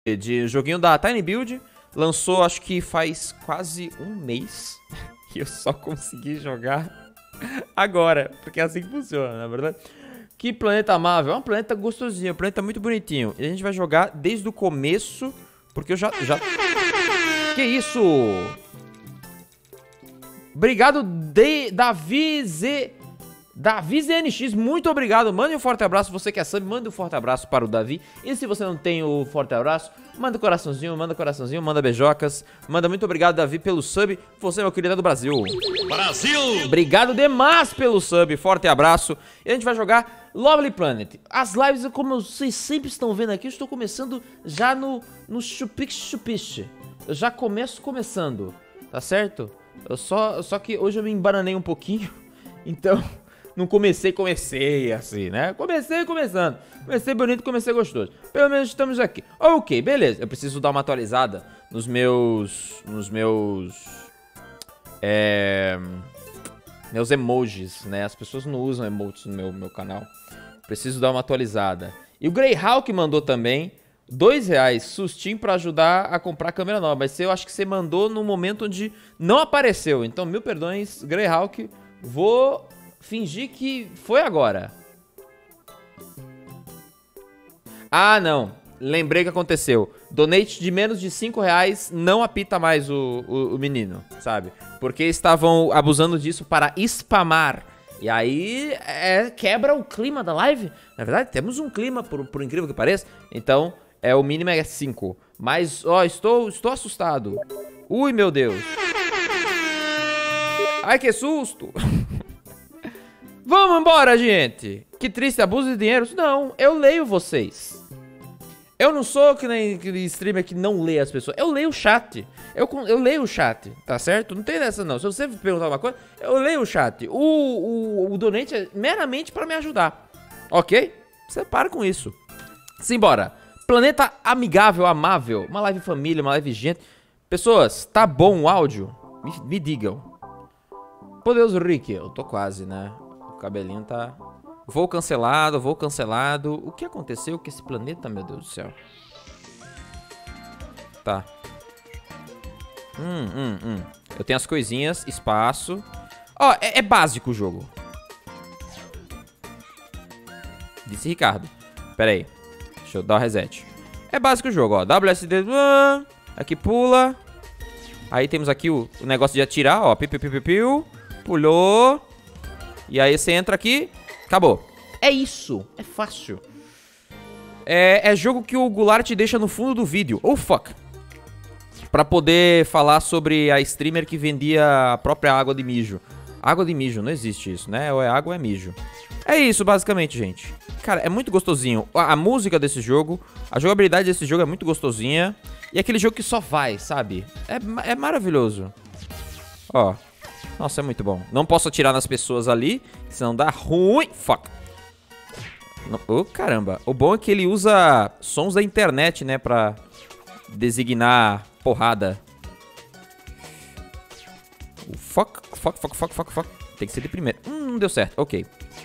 de joguinho da Tiny Build. Lançou, acho que faz quase um mês. E eu só consegui jogar agora. Porque é assim que funciona, na verdade. Que planeta amável. É um planeta gostosinho, um planeta muito bonitinho. E a gente vai jogar desde o começo. Porque eu já... Que isso? Obrigado, Davi ZNX, muito obrigado. Mande um forte abraço, você que é sub, manda um forte abraço para o Davi. E se você não tem o forte abraço, manda coraçãozinho, manda beijocas. Manda muito obrigado, Davi, pelo sub. Você, meu querido, é do Brasil. Brasil! Obrigado demais pelo sub, forte abraço. E a gente vai jogar Lovely Planet. As lives, como vocês sempre estão vendo aqui, eu estou começando já no chupix. Eu já começando, tá certo? Só que hoje eu me embananei um pouquinho, então não comecei assim, né? Começando. Comecei bonito, comecei gostoso. Pelo menos estamos aqui. Ok, beleza. Eu preciso dar uma atualizada nos meus emojis, né? As pessoas não usam emotes no meu canal. Preciso dar uma atualizada. E o Greyhawk mandou também R$2, sustinho pra ajudar a comprar a câmera nova. Mas eu acho que você mandou no momento onde não apareceu. Então, mil perdões, Greyhawk. Vou fingir que foi agora. Ah, não. Lembrei o que aconteceu. Donate de menos de R$5 não apita mais o menino, sabe? Porque estavam abusando disso para spamar. E aí quebra o clima da live. Na verdade, temos um clima, por incrível que pareça. Então, o mínimo é 5. Mas, ó, estou assustado. Ui, meu Deus. Ai, que susto. Vamos embora, gente. Que triste, abuso de dinheiro. Não, eu leio vocês. Eu não sou que nem aquele streamer que não lê as pessoas. Eu leio o chat. Eu leio o chat, tá certo? Não tem dessa não. Se você perguntar uma coisa, eu leio o chat. O donate é meramente pra me ajudar. Ok? Você para com isso. Simbora. Planeta amigável, amável. Uma live família, uma live gente. Pessoas, tá bom o áudio? Me digam. Poderoso Rick. Eu tô quase, né? O cabelinho tá... Vou cancelado. O que aconteceu com esse planeta, meu Deus do céu? Tá. Eu tenho as coisinhas, espaço. Ó, é básico o jogo. Disse Ricardo. Pera aí. Deixa eu dar o reset. É básico o jogo, ó. WSD. Aqui pula. Aí temos aqui o negócio de atirar, ó. Piu. Pulou. E aí você entra aqui. Acabou. É isso. É fácil. É jogo que o Goulart te deixa no fundo do vídeo. Oh, fuck. Pra poder falar sobre a streamer que vendia a própria água de mijo. Água de mijo, não existe isso, né? Ou é água ou é mijo. É isso, basicamente, gente. Cara, é muito gostosinho. A música desse jogo, a jogabilidade desse jogo é muito gostosinha. E é aquele jogo que só vai, sabe? É maravilhoso. Ó. Nossa, é muito bom. Não posso atirar nas pessoas ali, senão dá ruim. Fuck. Oh, caramba. O bom é que ele usa sons da internet, né? Pra designar porrada. Fuck. Tem que ser de primeiro. Não deu certo. Ok.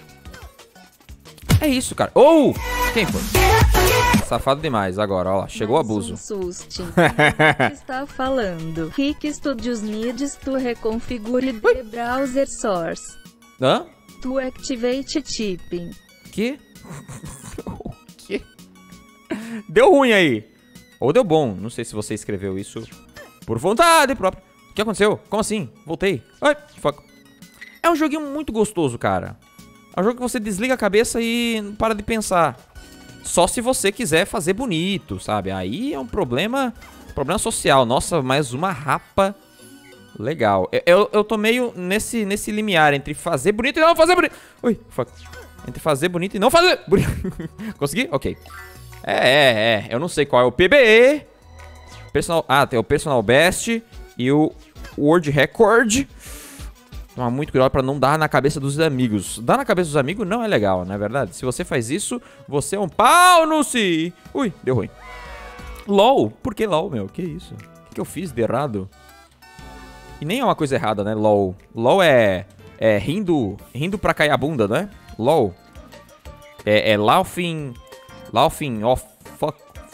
É isso, cara. Oh! Quem foi? Safado demais agora, ó lá. Chegou o abuso. Está falando. Rick Studios needs to reconfigure the browser source. Hã? To activate tipping. Que? O quê? Deu ruim aí. Ou deu bom. Não sei se você escreveu isso por vontade própria. O que aconteceu? Como assim? Voltei. Ai, fuck. É um joguinho muito gostoso, cara. É um jogo que você desliga a cabeça e não para de pensar. Só se você quiser fazer bonito, sabe? Aí é um problema social. Nossa, mais uma rapa. Legal. Eu tô meio nesse limiar entre fazer bonito e não fazer bonito. Ui, fuck. Entre fazer bonito e não fazer bonito. Consegui? Ok. Eu não sei qual é o PBE. Tem o Personal Best e o World Record. Toma muito cuidado pra não dar na cabeça dos amigos. Dar na cabeça dos amigos não é legal, não é verdade? Se você faz isso, você é um pau no si. Ui, deu ruim. LOL? Por que LOL, meu? Que isso? O que eu fiz de errado? E nem é uma coisa errada, né? LOL. LOL é rindo pra cair a bunda, não é? LOL. É laughing off. Fuck.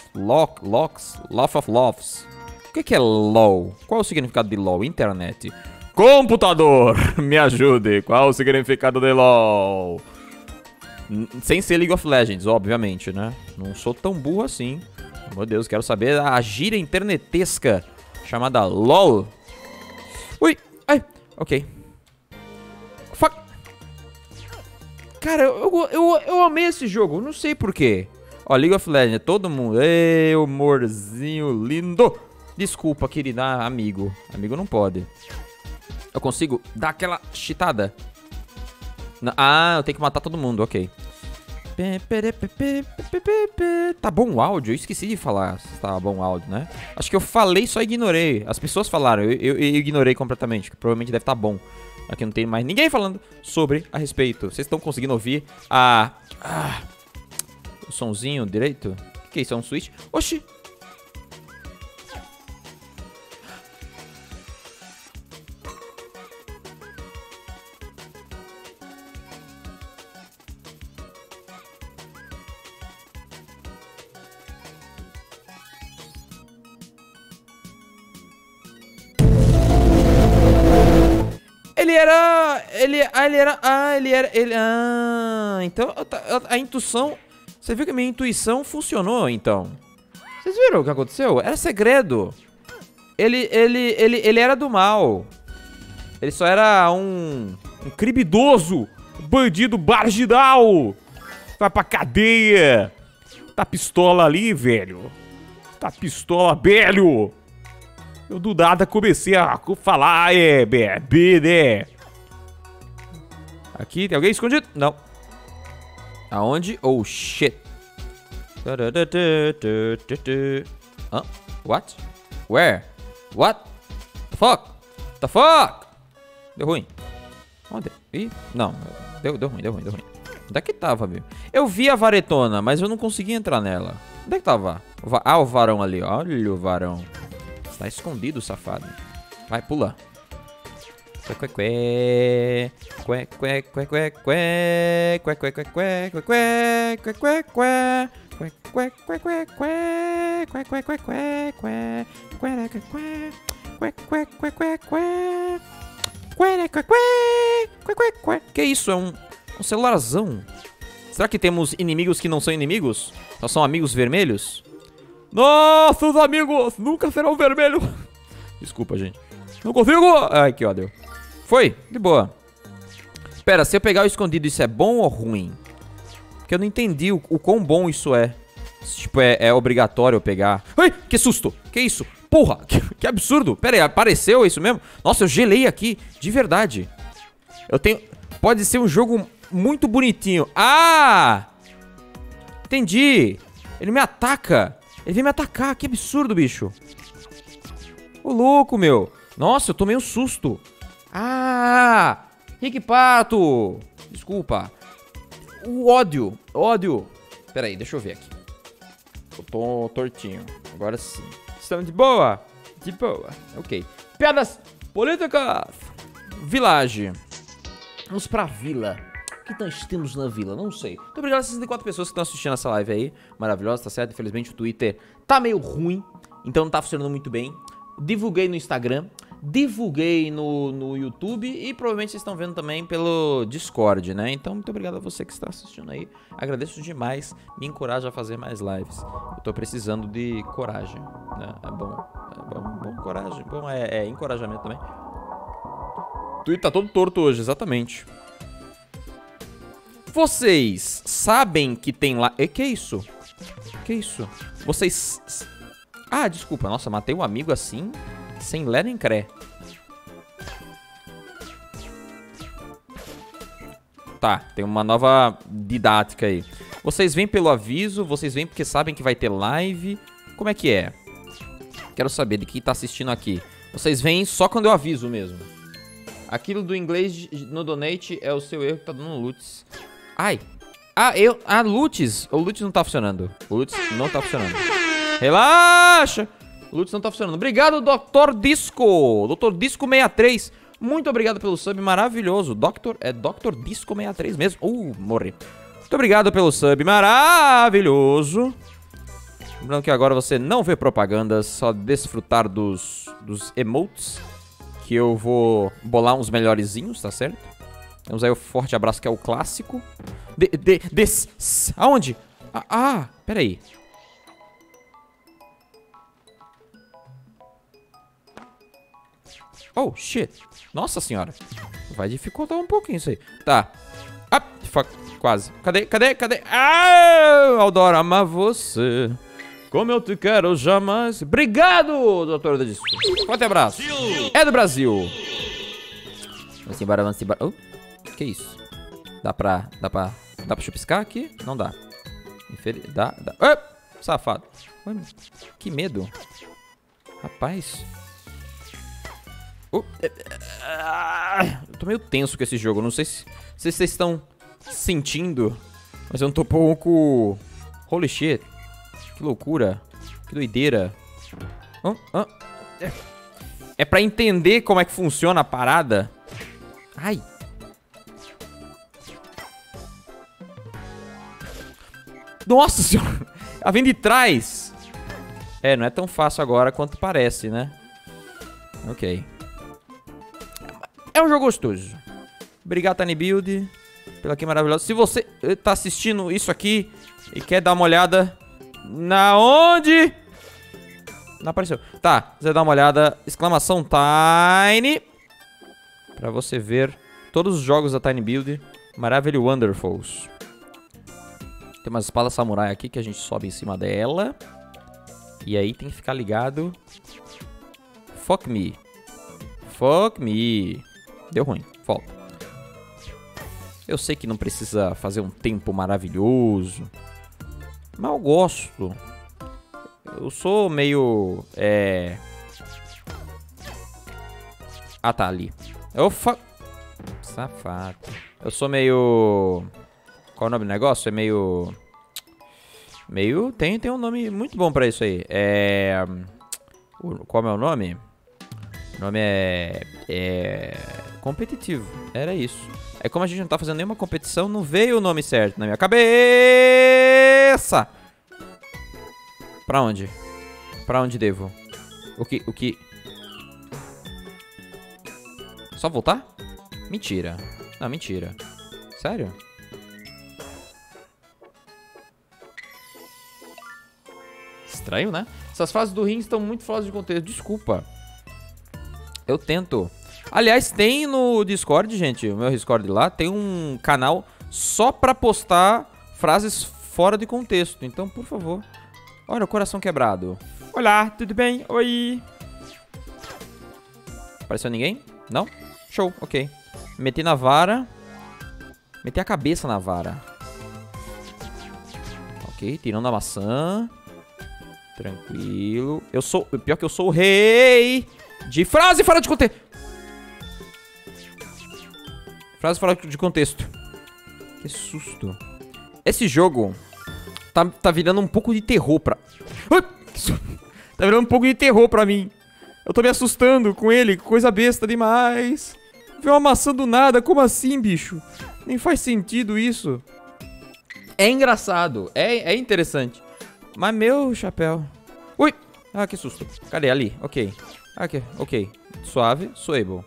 Locks. Love of Loves. O que é LOL? Qual é o significado de LOL? Internet. Computador, me ajude. Qual é o significado de LOL? Sem ser League of Legends, obviamente, né? Não sou tão burro assim. Meu Deus, quero saber a gíria internetesca chamada LOL. Ui, ai, ok. Fuck. Cara, eu amei esse jogo, não sei porquê. Ó, League of Legends, todo mundo. Ei, amorzinho lindo. Desculpa, querida, amigo. Amigo não pode. Eu consigo dar aquela cheatada. Ah, eu tenho que matar todo mundo, ok. Tá bom o áudio? Eu esqueci de falar se tá bom o áudio, né? Acho que eu falei, só ignorei. As pessoas falaram, eu ignorei completamente. Que provavelmente deve estar bom. Aqui não tem mais ninguém falando sobre a respeito. Vocês estão conseguindo ouvir o sonzinho direito? O que é isso? É um switch? Oxi! Então a intuição. Você viu que a minha intuição funcionou, então. Vocês viram o que aconteceu? Era segredo. Ele era do mal. Ele só era um cribidoso, bandido marginal. Vai pra cadeia. Tá pistola ali, velho. Tá pistola, velho. Eu do nada comecei a falar, né? Aqui, tem alguém escondido? Não. Aonde? Oh, shit. Hã? What? Where? What? The fuck? The fuck? Deu ruim. Onde? Ih, não. Deu ruim. Onde é que tava, meu? Eu vi a varetona, mas eu não consegui entrar nela. Onde é que tava? O varão ali. Olha o varão. Tá escondido, safado. Vai, pula. Que isso? É um celularzão. Será que temos inimigos que não são inimigos? Só são amigos vermelhos? Nossos amigos nunca serão vermelhos. Desculpa, gente. Não consigo. Ai, que ódio. Foi, de boa. Pera, se eu pegar o escondido, isso é bom ou ruim? Porque eu não entendi o quão bom isso é. Tipo, é obrigatório eu pegar. Ai, que susto. Que isso? Porra, que absurdo. Pera aí, apareceu isso mesmo? Nossa, eu gelei aqui, de verdade. Eu tenho... Pode ser um jogo muito bonitinho. Ah! Entendi. Ele me ataca. Ele vem me atacar, que absurdo, bicho. Ô, louco, meu. Nossa, eu tomei um susto. Ah! Rick Pato. Desculpa. O ódio. Pera aí, deixa eu ver aqui. Eu tô tortinho. Agora sim. Estamos de boa? De boa. Ok. Piadas políticas. Village. Vamos pra vila. O que nós temos na vila? Não sei. Muito obrigado às 64 pessoas que estão assistindo essa live aí. Maravilhosa, tá certo? Infelizmente o Twitter tá meio ruim. Então não tá funcionando muito bem. Divulguei no Instagram. Divulguei no YouTube. E provavelmente vocês estão vendo também pelo Discord, né? Então muito obrigado a você que está assistindo aí. Agradeço demais. Me encoraja a fazer mais lives. Eu tô precisando de coragem, né? É bom. Coragem. Bom, é encorajamento também. O Twitter tá todo torto hoje, exatamente. Vocês sabem que tem lá... Que isso? Que isso? Vocês... Ah, desculpa. Nossa, matei um amigo assim, sem lé nem cré. Tá, tem uma nova didática aí. Vocês vêm pelo aviso, vocês vêm porque sabem que vai ter live. Como é que é? Quero saber de quem tá assistindo aqui. Vocês vêm só quando eu aviso mesmo. Aquilo do inglês no donate é o seu erro que tá dando loots. Ai. Loots. O Loots não tá funcionando. O Loots não tá funcionando. Relaxa. O Loots não tá funcionando. Obrigado, Dr. Disco. Dr. Disco 63. Muito obrigado pelo sub maravilhoso. É Dr. Disco 63 mesmo. Morri. Muito obrigado pelo sub maravilhoso. Lembrando que agora você não vê propagandas, só desfrutar dos emotes. Que eu vou bolar uns melhorzinhos, tá certo? Temos aí o forte abraço, que é o clássico. Aonde? Pera aí. Oh, shit. Nossa senhora. Vai dificultar um pouquinho isso aí. Tá. Fuck. Quase. Cadê? Aldora, ama você. Como eu te quero jamais. Obrigado, doutor da Disco. Forte abraço. É do Brasil. Vamos embora. Oh, que isso? Dá pra chupiscar aqui? Não dá. Dá. Safado. Que medo. Rapaz. Eu tô meio tenso com esse jogo. Não sei se vocês estão sentindo, mas eu não tô um pouco... Holy shit. Que loucura. Que doideira. É pra entender como é que funciona a parada. Ai. Nossa senhora. Ela vem de trás. Não é tão fácil agora quanto parece, né? Ok. É um jogo gostoso. Obrigado, Tiny Build, pela que maravilhosa. Se você tá assistindo isso aqui e quer dar uma olhada na onde... Não apareceu. Tá, você dá uma olhada. Exclamação Tiny. Pra você ver todos os jogos da Tiny Build. Maravilhoso, Wonderfuls. Tem uma espada samurai aqui que a gente sobe em cima dela. E aí tem que ficar ligado. Fuck me. Deu ruim, volta. Eu sei que não precisa fazer um tempo maravilhoso, mas eu gosto. Eu sou meio... tá ali. Safado. Eu sou meio... Qual é o nome do negócio? É meio... Tem um nome muito bom pra isso aí. Qual é o nome? O nome é competitivo. Era isso. Aí como a gente não tá fazendo nenhuma competição, não veio o nome certo na minha cabeça. Pra onde? Pra onde devo? O que? Só voltar? Mentira. Não, mentira. Sério? Estranho, né? Essas fases do ringue estão muito fora de contexto. Desculpa. Eu tento. Aliás, tem no Discord, gente, o meu Discord lá, tem um canal só pra postar frases fora de contexto. Então, por favor. Olha, o coração quebrado. Olá, tudo bem? Oi. Apareceu ninguém? Não? Show, ok. Meti na vara. Meti a cabeça na vara. Ok, tirando a maçã. Tranquilo. Pior que eu sou o rei de frase fora de contexto. Frase fora de contexto. Que susto. Esse jogo tá virando um pouco de terror pra... Tá virando um pouco de terror pra mim. Eu tô me assustando com ele. Coisa besta demais. Veio uma maçã do nada. Como assim, bicho? Nem faz sentido isso. É engraçado. É interessante. Mas meu chapéu. Ui. Ah, que susto. Cadê? Ali. Ok. Aqui. Ok. Suave. Suable.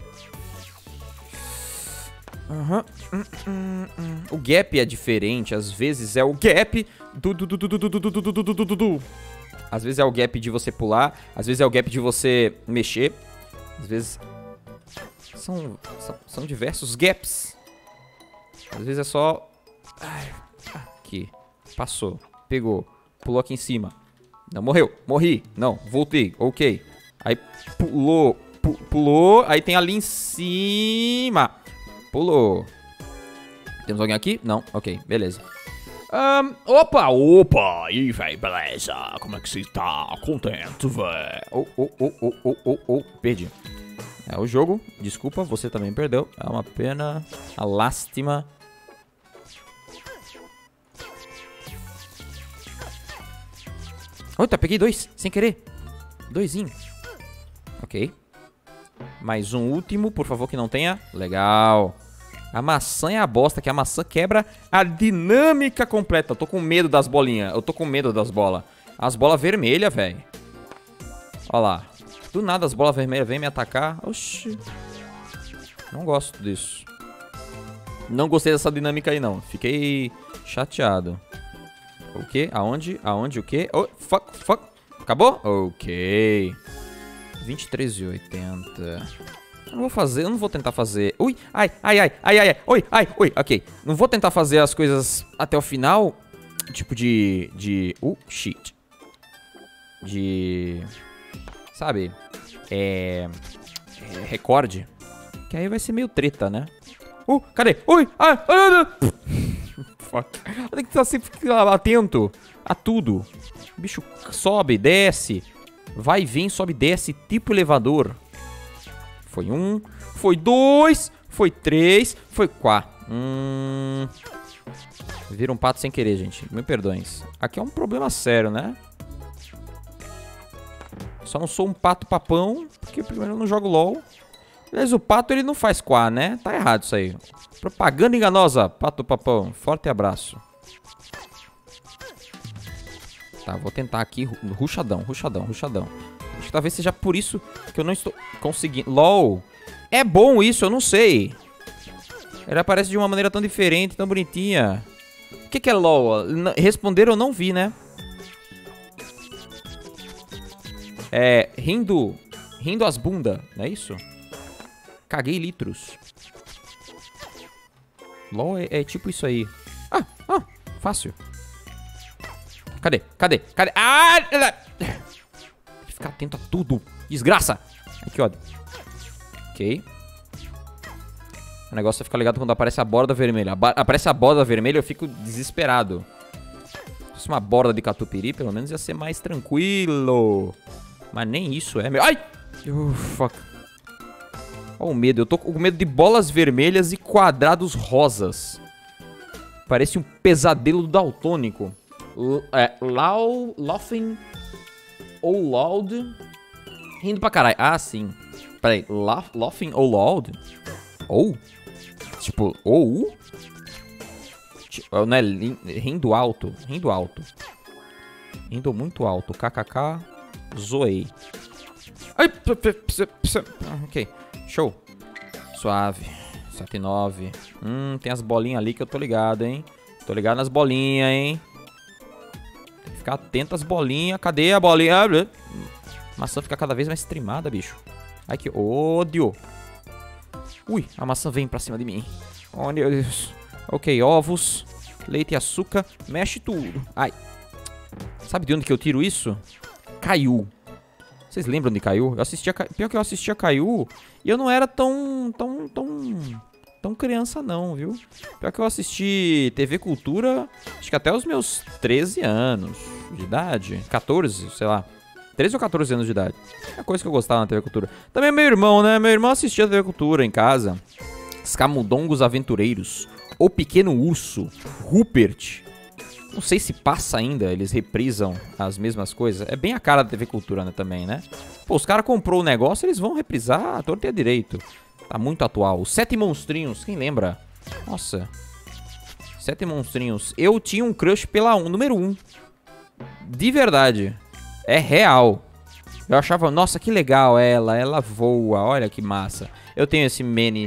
O gap é diferente. Às vezes é o gap do. Às vezes é o gap de você pular. Às vezes é o gap de você mexer. Às vezes são diversos gaps. Às vezes é só... Aqui. Passou. Pegou. Pulou aqui em cima. Não, morreu. Morri. Não, voltei. Ok. Aí pulou. Pulou. Aí tem ali em cima. Pulou. Temos alguém aqui? Não. Ok, beleza. Opa. Ih, velho, beleza. Como é que você tá? Contente, velho. Perdi. É o jogo. Desculpa, você também perdeu. É uma pena. Uma lástima. Eita, peguei dois, sem querer. Doisinho. Ok. Mais um último, por favor, que não tenha. Legal. A maçã é a bosta, que a maçã quebra a dinâmica completa. Eu tô com medo das bolinhas. Eu tô com medo das bolas. As bolas vermelhas, velho. Ó lá. Do nada as bolas vermelhas vêm me atacar. Oxi. Não gosto disso. Não gostei dessa dinâmica aí, não. Fiquei chateado. O quê? Aonde? Aonde? O quê? Oh, fuck. Acabou? Ok. 23,80. Eu não vou tentar fazer... Ui, ai. Oi, ok. Não vou tentar fazer as coisas até o final. Tipo de... shit. Sabe? Recorde. Que aí vai ser meio treta, né? Cadê? Ui, fuck. Tem que estar sempre atento a tudo. O bicho sobe, desce. Vai e vem, sobe, desce. Tipo elevador. Foi 1, foi 2, foi 3, foi 4. Vira um pato sem querer, gente. Me perdoem. Aqui é um problema sério, né? Só não sou um pato papão, porque primeiro eu não jogo LOL. Aliás, o pato ele não faz quá, né? Tá errado isso aí. Propaganda enganosa, pato papão. Forte abraço. Tá, vou tentar aqui. Ruxadão. Acho que talvez seja por isso que eu não estou conseguindo. LOL. É bom isso, eu não sei. Ele aparece de uma maneira tão diferente, tão bonitinha. O que é LOL? Responder eu não vi, né? Rindo as bunda, não é isso? Caguei litros. LOL é tipo isso aí. Fácil. Cadê? Ficar atento a tudo. Desgraça. Ai, que ódio. Ok. O negócio é ficar ligado quando aparece a borda vermelha. Aparece a borda vermelha, eu fico desesperado. Se fosse uma borda de catupiry, pelo menos ia ser mais tranquilo. Mas nem isso é, meu. Ai! Fuck. Olha o medo. Eu tô com medo de bolas vermelhas e quadrados rosas. Parece um pesadelo daltônico. Laughing ou loud. Rindo pra caralho. Ah, sim. Peraí. Laughing ou loud? Ou? Tipo, ou? Não é rindo alto. Rindo Rindo muito alto. KKK. Zoei. Ai, ok. Show. Suave. 7,9. Tem as bolinhas ali que eu tô ligado, hein. Tô ligado nas bolinhas, hein. Tem que ficar atento às bolinhas. Cadê a bolinha? A maçã fica cada vez mais trimada, bicho. Ai, que ódio. Ui, a maçã vem pra cima de mim. Oh, meu Deus. Ok, ovos. Leite e açúcar. Mexe tudo. Ai. Sabe de onde que eu tiro isso? Caillou. Vocês lembram de Caillou? Pior que eu assistia Caillou e eu não era tão criança não, viu? Pior que eu assisti TV Cultura, acho que até os meus 13 anos de idade. 14, sei lá. 13 ou 14 anos de idade. É a coisa que eu gostava na TV Cultura. Também meu irmão, né? Meu irmão assistia TV Cultura em casa. Os Camundongos Aventureiros. O Pequeno Urso. Rupert. Não sei se passa ainda, eles reprisam as mesmas coisas. É bem a cara da TV Cultura, né, também, né? Pô, os caras comprou o negócio, eles vão reprisar a torta e a direito. Tá muito atual. Os 7 Monstrinhos, quem lembra? Nossa. 7 Monstrinhos. Eu tinha um crush pela número 1. De verdade. É real. Eu achava, nossa, que legal ela voa, olha que massa. Eu tenho esse meme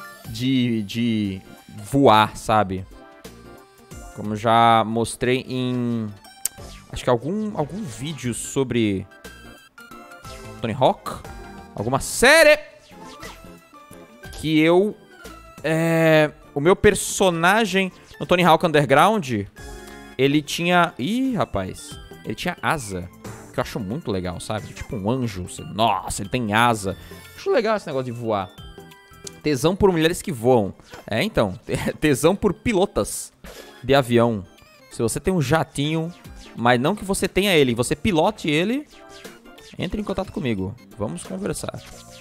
de voar, sabe? Como já mostrei em... acho que algum vídeo sobre Tony Hawk. Alguma série. Que eu... o meu personagem no Tony Hawk Underground, ele tinha... Ih, rapaz. Ele tinha asa. Que eu acho muito legal, sabe? Tipo um anjo. Nossa, ele tem asa. Acho legal esse negócio de voar. Tesão por mulheres que voam. Então. Tesão por pilotas de avião. Se você tem um jatinho, mas não que você tenha ele, você pilote ele, entre em contato comigo. Vamos conversar.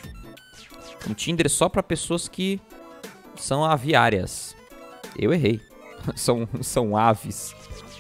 Um Tinder só pra pessoas que são aviárias. Eu errei. são aves.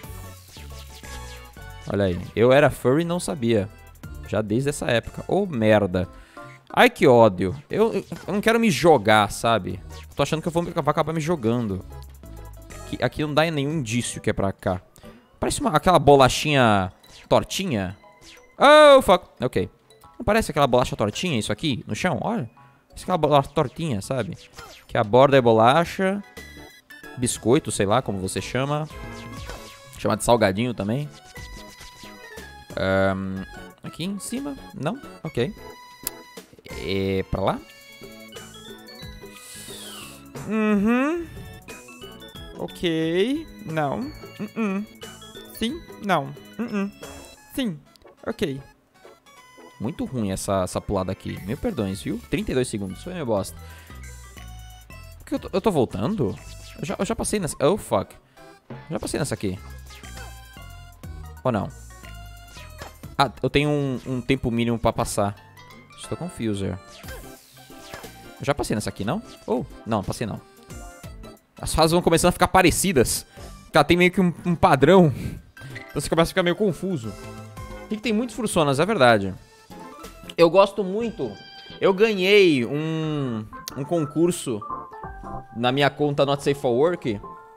Olha aí. Eu era furry e não sabia. Já desde essa época. Ô, merda. Ai, que ódio. Eu não quero me jogar, sabe? Tô achando que eu vou acabar me jogando. Aqui não dá nenhum indício que é pra cá. Parece aquela bolachinha tortinha. Oh, fuck. Ok. Não parece aquela bolacha tortinha isso aqui no chão? Olha. Isso é aquela bolacha tortinha, sabe? Que a borda é bolacha. Biscoito, sei lá como você chama. Chama de salgadinho também. Aqui em cima? Não? Ok. É pra lá? Ok. Não. Sim. Não. Sim. Ok. Muito ruim essa pulada aqui. Meu perdões, viu? 32 segundos. Foi minha bosta. Por que eu tô voltando? Eu já passei nessa... Oh, fuck. Já passei nessa aqui. Ou não? Ah, eu tenho um tempo mínimo pra passar. Estou confuso. Eu já passei nessa aqui, não? Oh, não, passei não. As fases vão começando a ficar parecidas. Porque ela tem meio que um padrão. Então você começa a ficar meio confuso. Aqui tem muitos fursonas, é verdade. Eu gosto muito. Eu ganhei um concurso na minha conta Not Safe for Work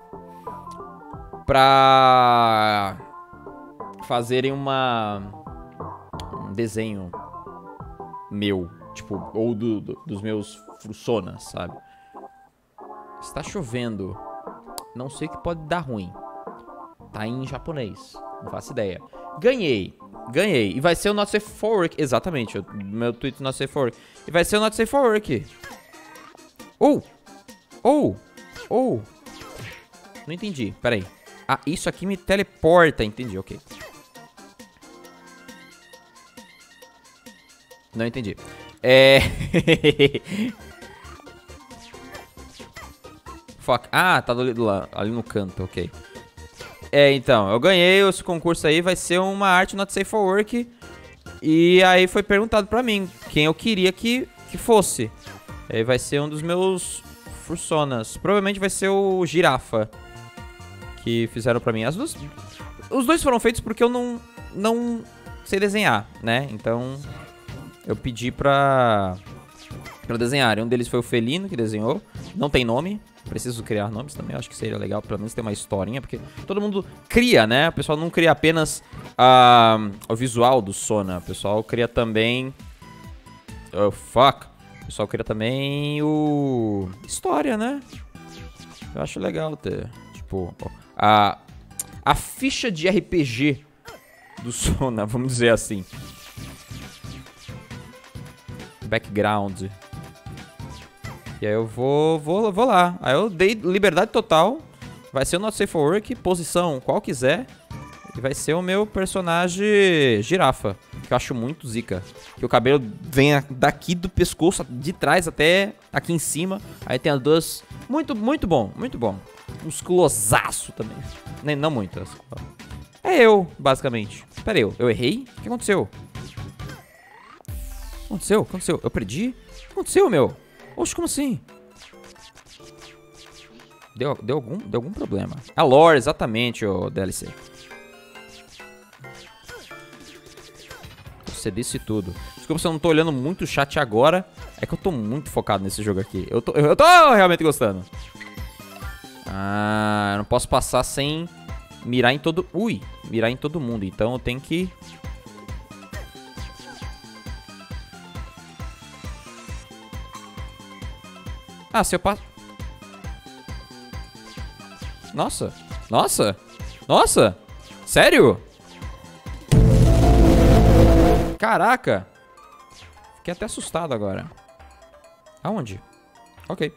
pra fazerem um desenho meu, tipo, ou dos meus fursonas, sabe? Está chovendo. Não sei o que pode dar ruim. Tá em japonês. Não faço ideia. Ganhei. E vai ser o Not Safe for Work. Exatamente. Meu tweet Not Safe for Work. E vai ser o Not Safe for Work. Não entendi. Pera aí. Ah, isso aqui me teleporta. Entendi, ok. Não entendi. Fuck. Ah, tá ali no canto, ok. Então, eu ganhei esse concurso aí, vai ser uma arte Not Safe for Work. E aí foi perguntado pra mim quem eu queria que fosse. Aí vai ser um dos meus fursonas. Provavelmente vai ser o Girafa que fizeram pra mim. Os dois foram feitos porque eu não sei desenhar, né? Então eu pedi pra desenhar. Um deles foi o Felino que desenhou. Não tem nome. Preciso criar nomes também. Eu acho que seria legal pelo menos ter uma historinha. Porque todo mundo cria, né? O pessoal não cria apenas o visual do Sona. O pessoal cria também... Oh, fuck. O pessoal cria também história, né? Eu acho legal ter... Tipo... A ficha de RPG do Sona, vamos dizer assim. Background. E aí eu vou lá. Aí eu dei liberdade total. Vai ser o Not Safe for Work, posição qual quiser. E vai ser o meu personagem Girafa, que eu acho muito zica. Que o cabelo vem daqui do pescoço, de trás até aqui em cima. Aí tem as duas... Muito bom, muito bom. Musculosaço também. Não muito. É eu, basicamente. Pera aí, eu errei? O que aconteceu? O que aconteceu? Eu perdi? O que aconteceu, meu? Oxe, como assim? Deu algum problema. A lore, exatamente, o DLC. Você disse tudo. Desculpa se eu não tô olhando muito o chat agora. É que eu tô muito focado nesse jogo aqui. Eu tô realmente gostando. Ah, eu não posso passar sem mirar em todo... Ui, mirar em todo mundo. Então eu tenho que... Ah, se eu passo... Nossa. Sério? Caraca. Fiquei até assustado agora. Aonde? Ok.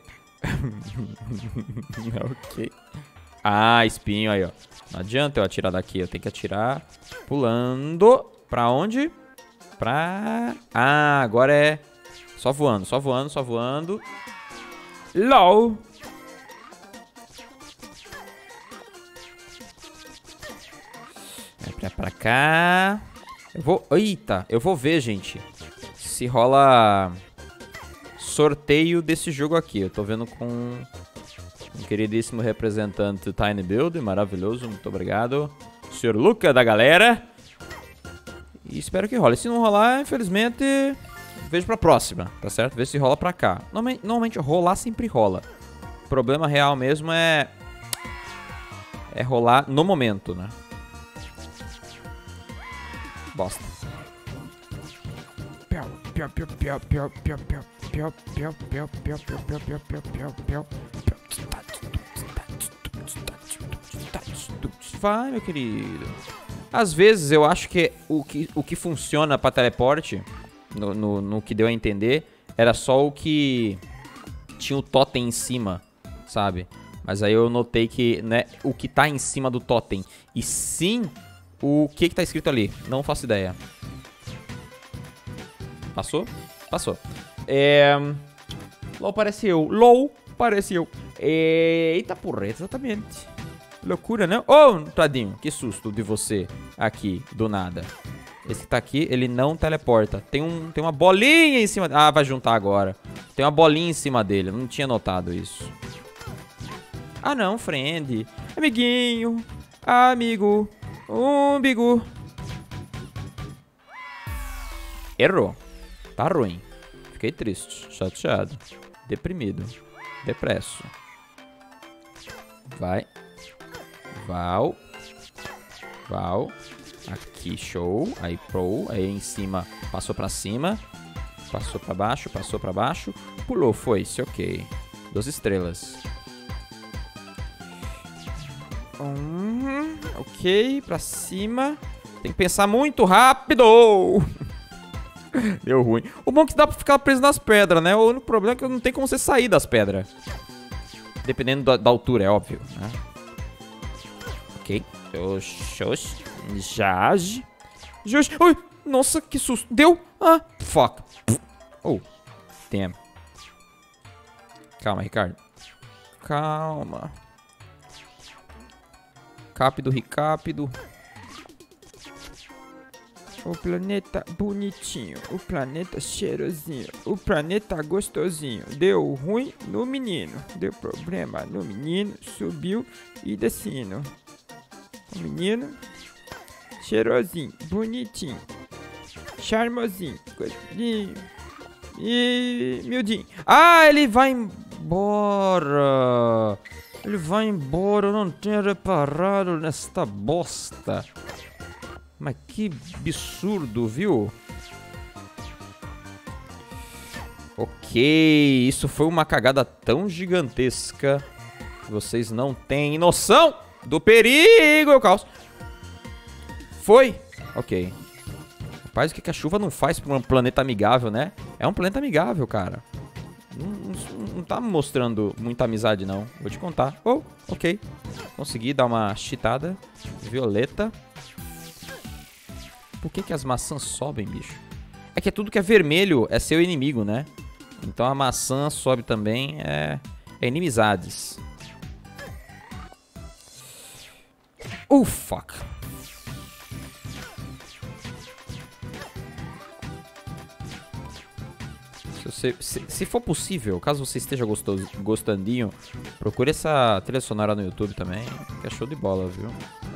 Ok. Ah, espinho aí, ó. Não adianta eu atirar daqui. Eu tenho que atirar pulando. Pra onde? Ah, agora é... Só voando. LOL. Vai pra cá. Eita, eu vou ver, gente, se rola sorteio desse jogo aqui. Eu tô vendo com um queridíssimo representante Tiny Build, maravilhoso, muito obrigado. Senhor Luca da galera. E espero que role. Se não rolar, infelizmente, vejo pra próxima, tá certo? Vê se rola pra cá. Normalmente rolar sempre rola. O problema real mesmo é rolar no momento, né? Bosta. Vai, meu querido. Às vezes eu acho que o que funciona pra teleporte, no que deu a entender, era só o que tinha o totem em cima, sabe? Mas aí eu notei que, né, o que tá em cima do totem, e sim o que tá escrito ali. Não faço ideia. Passou? Passou. LOL parece eu. LOL parece eu. Eita porra, exatamente. Loucura, né? Ô, tadinho, que susto de você aqui, do nada. Esse que tá aqui, ele não teleporta. Tem uma bolinha em cima... Ah, vai juntar agora. Tem uma bolinha em cima dele. Eu não tinha notado isso. Ah, não, friend. Amiguinho. Amigo. Umbigo. Errou. Tá ruim. Fiquei triste. Chateado. Deprimido. Depresso. Vai. Val. Val. Aqui, show. Aí, pro. Aí em cima. Passou pra cima. Passou pra baixo. Passou pra baixo. Pulou. Foi-se. Ok. 2 estrelas. Ok. Pra cima. Tem que pensar muito rápido. Deu ruim. O bom é que dá pra ficar preso nas pedras, né? O único problema é que não tem como você sair das pedras. Dependendo da altura, é óbvio, né? Ok. Jage. Ui, nossa, que susto. Deu? Ah, fuck. Oh, damn. Calma, Ricardo. Calma. Rápido, Ricardo. O planeta bonitinho, o planeta cheirosinho, o planeta gostosinho. Deu ruim no menino, deu problema no menino, subiu e descendo. O menino, cheirosinho, bonitinho, charmosinho, gordinho e miudinho. Ah, ele vai embora. Ele vai embora, eu não tinha reparado nesta bosta. Mas que absurdo, viu? Ok, isso foi uma cagada tão gigantesca que vocês não têm noção do perigo, eu caos. Foi? Ok. Rapaz, o que a chuva não faz para um planeta amigável, né? É um planeta amigável, cara. Não tá mostrando muita amizade, não. Vou te contar. Oh, ok. Consegui dar uma cheatada. Violeta. Por que as maçãs sobem, bicho? É que tudo que é vermelho é seu inimigo, né? Então a maçã sobe também, é inimizades. Fuck. Se for possível, caso você esteja gostandinho, procure essa trilha sonora no YouTube também, que é show de bola, viu?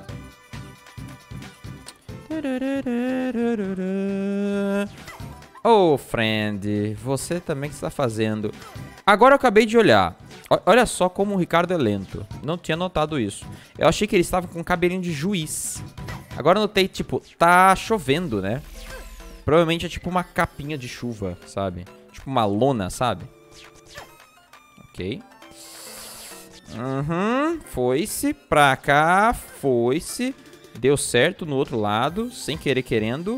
Oh, friend, você também que está fazendo. Agora eu acabei de olhar. Olha só como o Ricardo é lento. Não tinha notado isso. Eu achei que ele estava com cabelinho de juiz. Agora eu notei, tipo, tá chovendo, né? Provavelmente é tipo uma capinha de chuva, sabe? Tipo uma lona, sabe? Ok. Foi-se pra cá, foi-se. Deu certo no outro lado, sem querer querendo.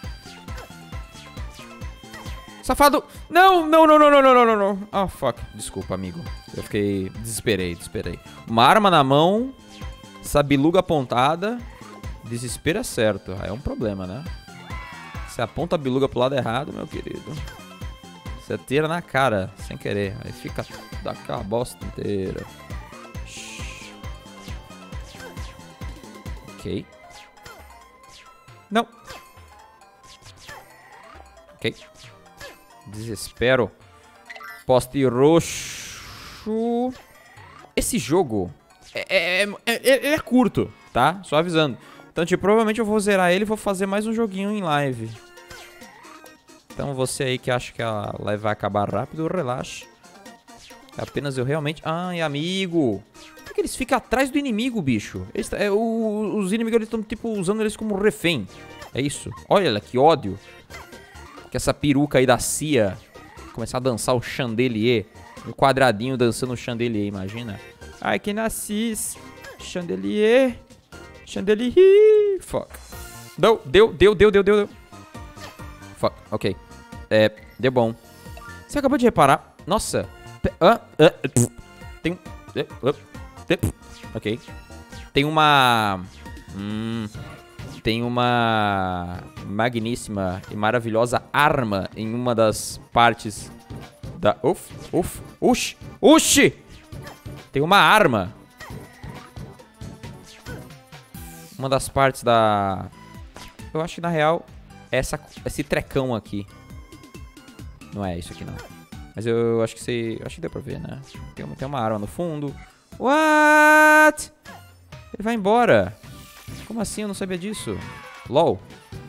Safado! Não. Ah, fuck. Desculpa, amigo. Eu fiquei... Desesperei. Uma arma na mão, essa biluga apontada. Desespero é certo. Aí é um problema, né? Você aponta a biluga pro lado errado, meu querido. Você tira na cara, sem querer. Aí fica daquela bosta inteira. Ok. Não. Ok. Desespero. Poste roxo. Esse jogo ele é curto, tá? Só avisando. Então, tipo, provavelmente eu vou zerar ele e vou fazer mais um joguinho em live. Então, você aí que acha que a live vai acabar rápido, relaxa. Apenas eu realmente... Ai, amigo. Por que eles ficam atrás do inimigo, bicho? Os inimigos estão, tipo, usando eles como refém. É isso. Olha que ódio. Que essa peruca aí da CIA começar a dançar o chandelier. O quadradinho dançando o chandelier, imagina. Ai, que nascis. Chandelier. Chandelier. Fuck. Deu. Fuck, ok. Deu bom. Você acabou de reparar. Nossa. Tem... Ok. Tem uma... Tem uma magníssima e maravilhosa arma em uma das partes da... Uxi! Tem uma arma. Uma das partes da... Eu acho que na real é esse trecão aqui. Não é isso aqui não. Mas eu acho que você... Acho que deu pra ver, né? Tem uma arma no fundo. What? Ele vai embora. Como assim? Eu não sabia disso. LOL.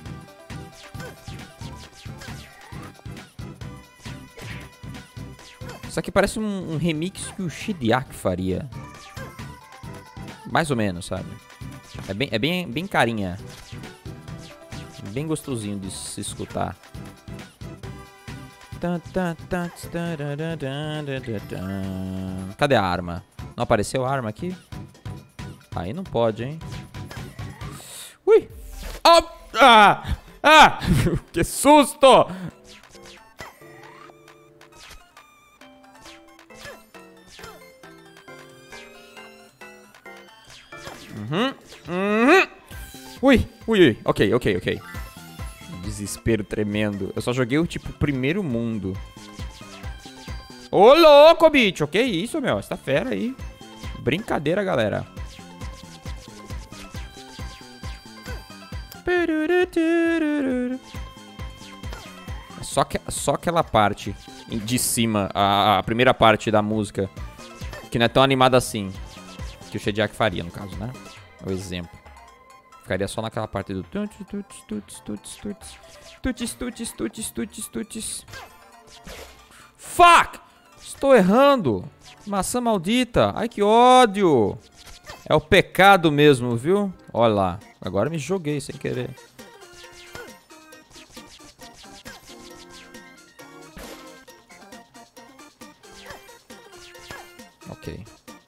Isso aqui parece um remix que o Shidiak faria. Mais ou menos, sabe? É bem carinha. Bem gostosinho de se escutar. Cadê a arma? Não apareceu a arma aqui? Aí não pode, hein? Ui! Que susto! Ui. Ok. Desespero tremendo. Eu só joguei o tipo primeiro mundo. Ô, louco, bicho. Que isso, meu? Essa fera aí. Brincadeira, galera. Só aquela parte de cima, a primeira parte da música, que não é tão animada assim. Que o Shidiak faria, no caso, né? É o exemplo. Ficaria só naquela parte do... Fuck! Estou errando! Maçã maldita! Ai, que ódio! É o pecado mesmo, viu? Olha lá. Agora me joguei sem querer. Ok.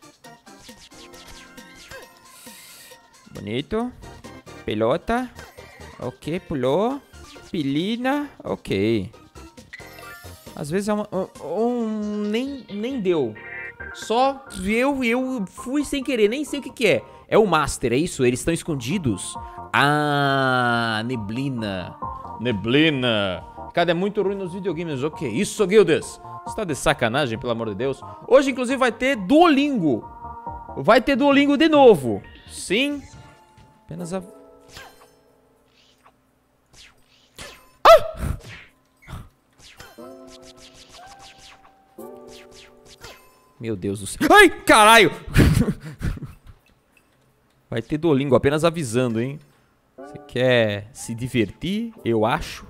Bonito. Pelota. Ok, pulou. Pilina. Ok. Às vezes é nem deu. Só eu fui sem querer. Nem sei o que é. É o Master, é isso? Eles estão escondidos. Ah, neblina. Neblina. Cara, é muito ruim nos videogames. Ok, isso, Guildas. Você tá de sacanagem, pelo amor de Deus. Hoje, inclusive, vai ter Duolingo. Vai ter Duolingo de novo. Sim. Apenas a... Meu Deus do céu. Ai, caralho. Vai ter Duolingo, apenas avisando, hein. Você quer se divertir? Eu acho.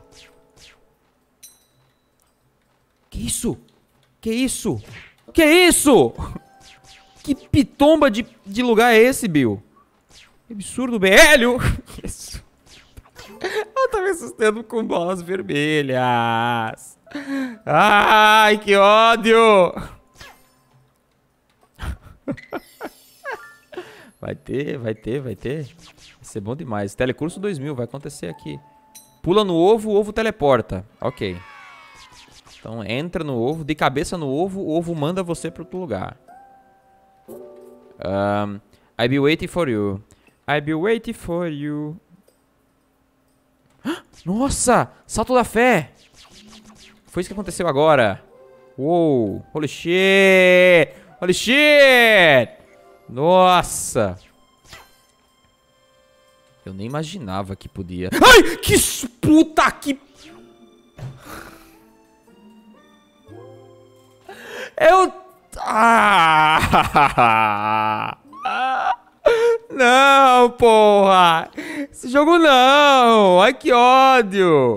Que isso? Que isso? Que isso? Que pitomba de lugar é esse, Bill? Que absurdo, velho. Isso. Eu tava me assustando com bolas vermelhas. Ai, que ódio. Vai ter. Vai ser bom demais. Telecurso 2000 vai acontecer aqui. Pula no ovo, o ovo teleporta. Ok. Então entra no ovo, de cabeça no ovo, o ovo manda você para outro lugar. I'll be waiting for you. I'll be waiting for you. Nossa! Salto da fé! Foi isso que aconteceu agora. Uou! Holy shit! Holy shit! Nossa! Eu nem imaginava que podia. Ai! Que puta que... Não, porra! Esse jogo não! Ai, que ódio!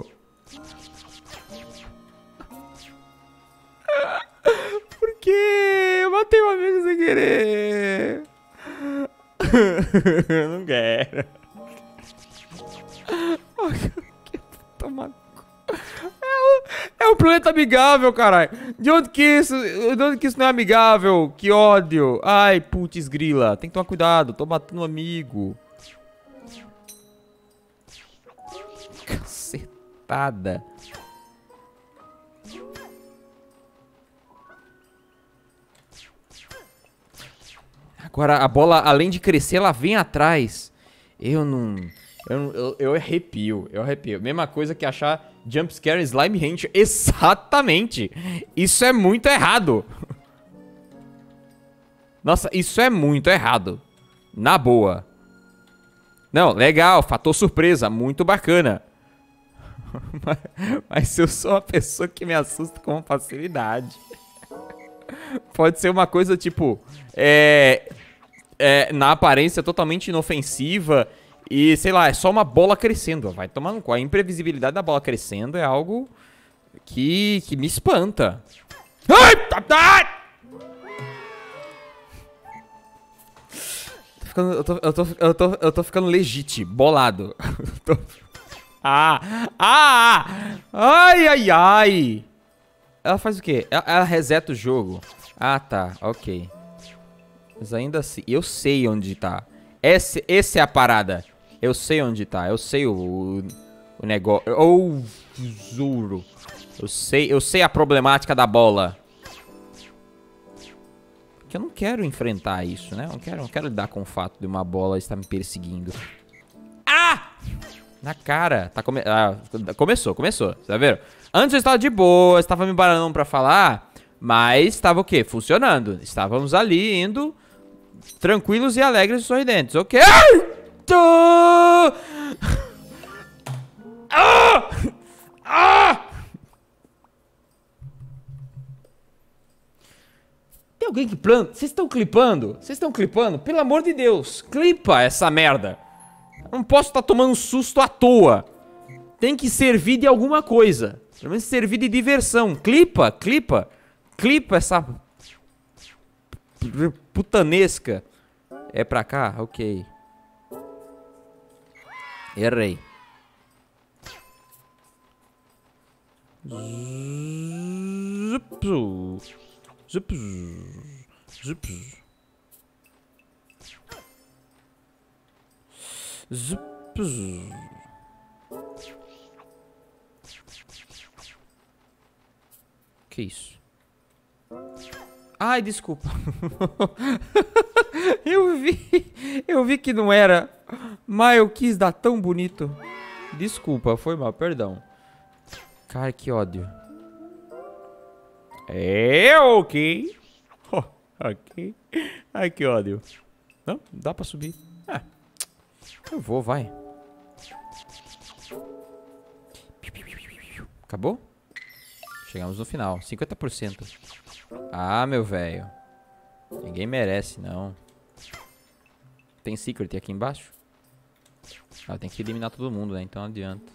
Por quê? Eu matei um amigo sem querer! Não quero! um planeta amigável, caralho. De onde que isso não é amigável? Que ódio. Ai, putz grila. Tem que tomar cuidado. Tô matando um amigo. Cacetada. Agora a bola, além de crescer, ela vem atrás. Eu arrepio. Mesma coisa que achar jumpscare slime rancher. Exatamente. Isso é muito errado. Nossa, isso é muito errado. Na boa. Não, legal. Fator surpresa. Muito bacana. Mas eu sou uma pessoa que me assusta com facilidade. Pode ser uma coisa tipo... na aparência totalmente inofensiva... E, sei lá, é só uma bola crescendo. Vai tomar no cu. A imprevisibilidade da bola crescendo é algo que me espanta. Ai! Eu tô ficando legítimo, bolado. Ai! Ela faz o quê? Ela reseta o jogo. Ah, tá, ok. Mas ainda assim, eu sei onde tá. Essa é a parada. Eu sei onde tá. Eu sei o negócio. Ou Zuro. Eu sei a problemática da bola. Porque eu não quero enfrentar isso, né? Eu não quero lidar com o fato de uma bola estar me perseguindo. Ah! Na cara. Começou. Tá vendo? Antes eu estava de boa, estava me baralhando pra falar. Mas estava o quê? Funcionando. Estávamos ali indo tranquilos e alegres e sorridentes. Ok? Tem alguém que planta? Vocês estão clipando? Pelo amor de Deus, clipa essa merda. Eu não posso estar tomando um susto à toa. Tem que servir de alguma coisa. Pelo menos servir de diversão. Clipa essa putanesca. É pra cá? Ok. Errei. Que isso? Ai, desculpa. Eu vi que não era, mas eu quis dar tão bonito. Desculpa, foi mal, perdão. Cara, que ódio. Ok. Oh, ok. Ai, que ódio. Não, dá pra subir. Eu vou, vai. Acabou? Chegamos no final, 50%. Ah, meu velho. Ninguém merece, não. Tem secret aqui embaixo? Ah, tem que eliminar todo mundo, né? Então não adianta.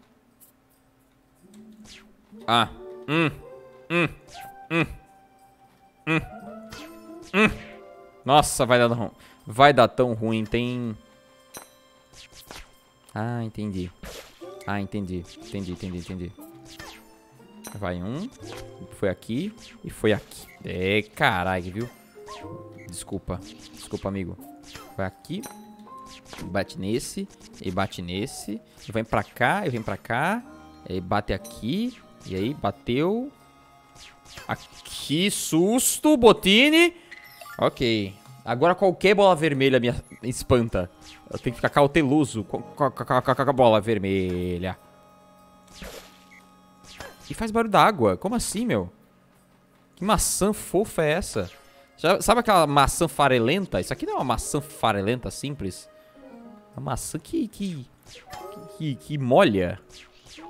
Nossa, vai dar tão ruim. Tem... Ah, entendi. Entendi. Vai um. Foi aqui. E foi aqui. Caralho, viu? Desculpa, amigo. Vai aqui. Bate nesse. E bate nesse. E vem pra cá. E bate aqui. E aí, bateu. Aqui, susto, Botini. Ok. Agora qualquer bola vermelha me espanta. Eu tenho que ficar cauteloso com a bola vermelha. E faz barulho d'água. Como assim, meu? Que maçã fofa é essa? Sabe aquela maçã farelenta? Isso aqui não é uma maçã farelenta simples. É uma maçã que molha.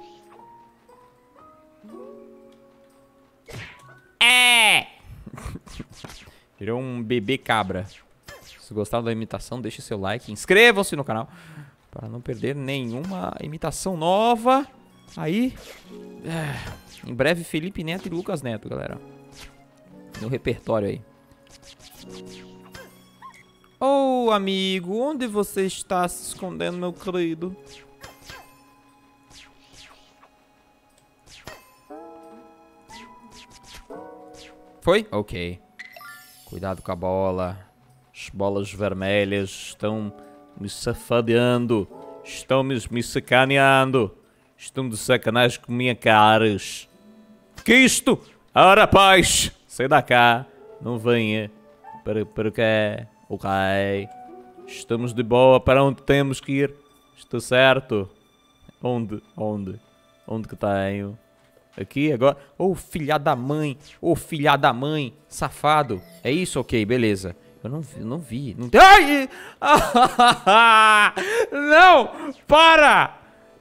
Virou um bebê cabra. Se gostaram da imitação, deixe seu like. Inscrevam-se no canal para não perder nenhuma imitação nova. Aí, em breve, Felipe Neto e Lucas Neto, galera. No repertório aí. Oh, amigo, onde você está se escondendo, meu querido? Foi? Ok. Cuidado com a bola. As bolas vermelhas estão me safadeando. Estão me sacaneando. Estão de sacanagem com minha caras. Que isto? Ora, paz! Sai da cá. Não venha. Para cá. Ok. Estamos de boa. Para onde temos que ir? Está certo. Onde? Onde que tenho? Aqui, agora. Oh, filha da mãe. Oh, filha da mãe. Safado. É isso? Ok, beleza. Eu não vi. Não... Ai! Não! Para!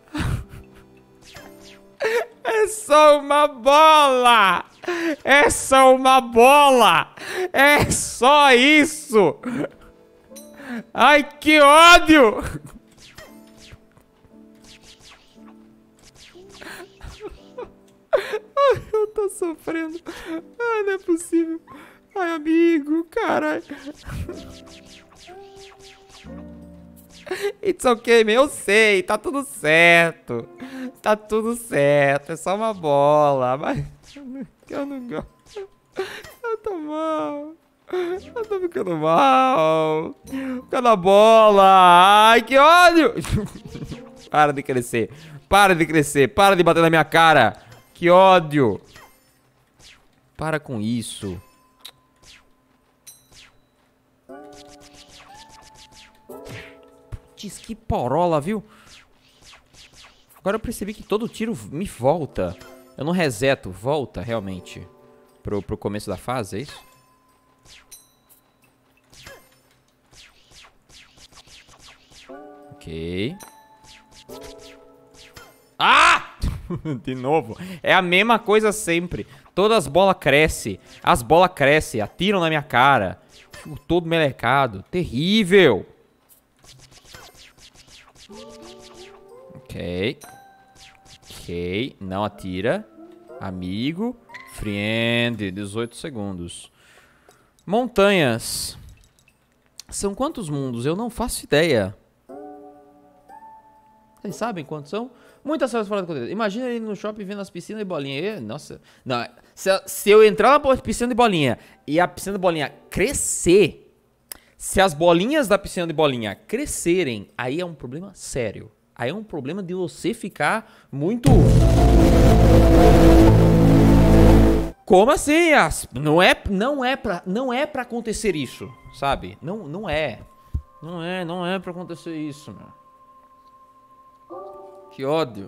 É só uma bola! É só uma bola! É só isso! Ai, que ódio! Ai, eu tô sofrendo. Ai, não é possível. Ai, amigo, caralho. It's okay, meu. Eu sei, tá tudo certo. Tá tudo certo. É só uma bola. Mas eu não gosto. Eu tô mal. Eu tô ficando mal. Cada bola. Ai, que ódio. Para de crescer. Para de crescer. Para de bater na minha cara. Que ódio. Para com isso. Putz, que porola, viu? Agora eu percebi que todo tiro me volta. Eu não reseto, volta realmente pro começo da fase, é isso? Ok. Ah! De novo. É a mesma coisa sempre. Todas as bolas crescem. As bolas crescem, atiram na minha cara. Fico todo melecado. Terrível. Ok. Ok. Não atira. Amigo. Friend. 18 segundos. Montanhas. São quantos mundos? Eu não faço ideia. Vocês sabem quantos são? Muitas coisas fora do contexto. Imagina ele no shopping vendo as piscinas de bolinha. Nossa. Não, se eu entrar na piscina de bolinha e a piscina de bolinha crescer, se as bolinhas da piscina de bolinha crescerem, aí é um problema sério. Aí é um problema de você ficar muito... Como assim? Não é pra acontecer isso, sabe? Não é pra acontecer isso, meu. Que ódio.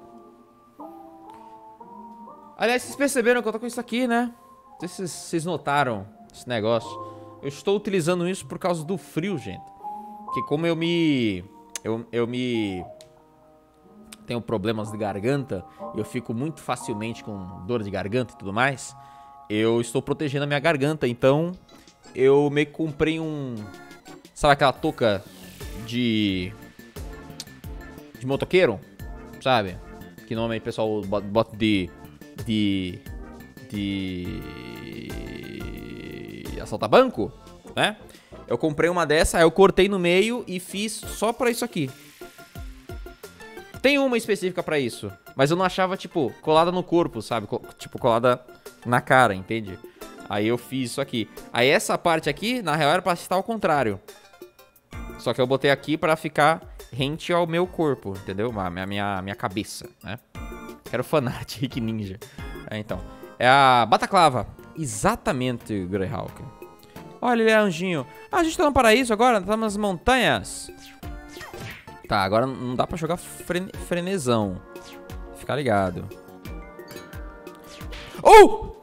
Aliás, vocês perceberam que eu tô com isso aqui, né? Não sei se vocês notaram esse negócio. Eu estou utilizando isso por causa do frio, gente. Que como eu tenho problemas de garganta, eu fico muito facilmente com dor de garganta e tudo mais, eu estou protegendo a minha garganta. Então, eu meio que comprei sabe aquela touca de motoqueiro? Sabe? Que normalmente o pessoal bota de assaltar banco, né? Eu comprei uma dessa, aí eu cortei no meio e fiz só pra isso aqui. Tem uma específica pra isso, mas eu não achava, tipo, colada no corpo, sabe? Tipo, colada na cara, entende? Aí eu fiz isso aqui. Aí essa parte aqui, na real, era pra estar ao contrário. Só que eu botei aqui pra ficar rente ao meu corpo, entendeu? Minha cabeça, né? Quero fanart, Rick Ninja. Então, é a Bataclava. Exatamente, Greyhawk. Olha, ele é anjinho. Ah, a gente tá no paraíso agora, tá nas montanhas. Tá, agora não dá pra jogar frenesão. Fica ligado. Oh!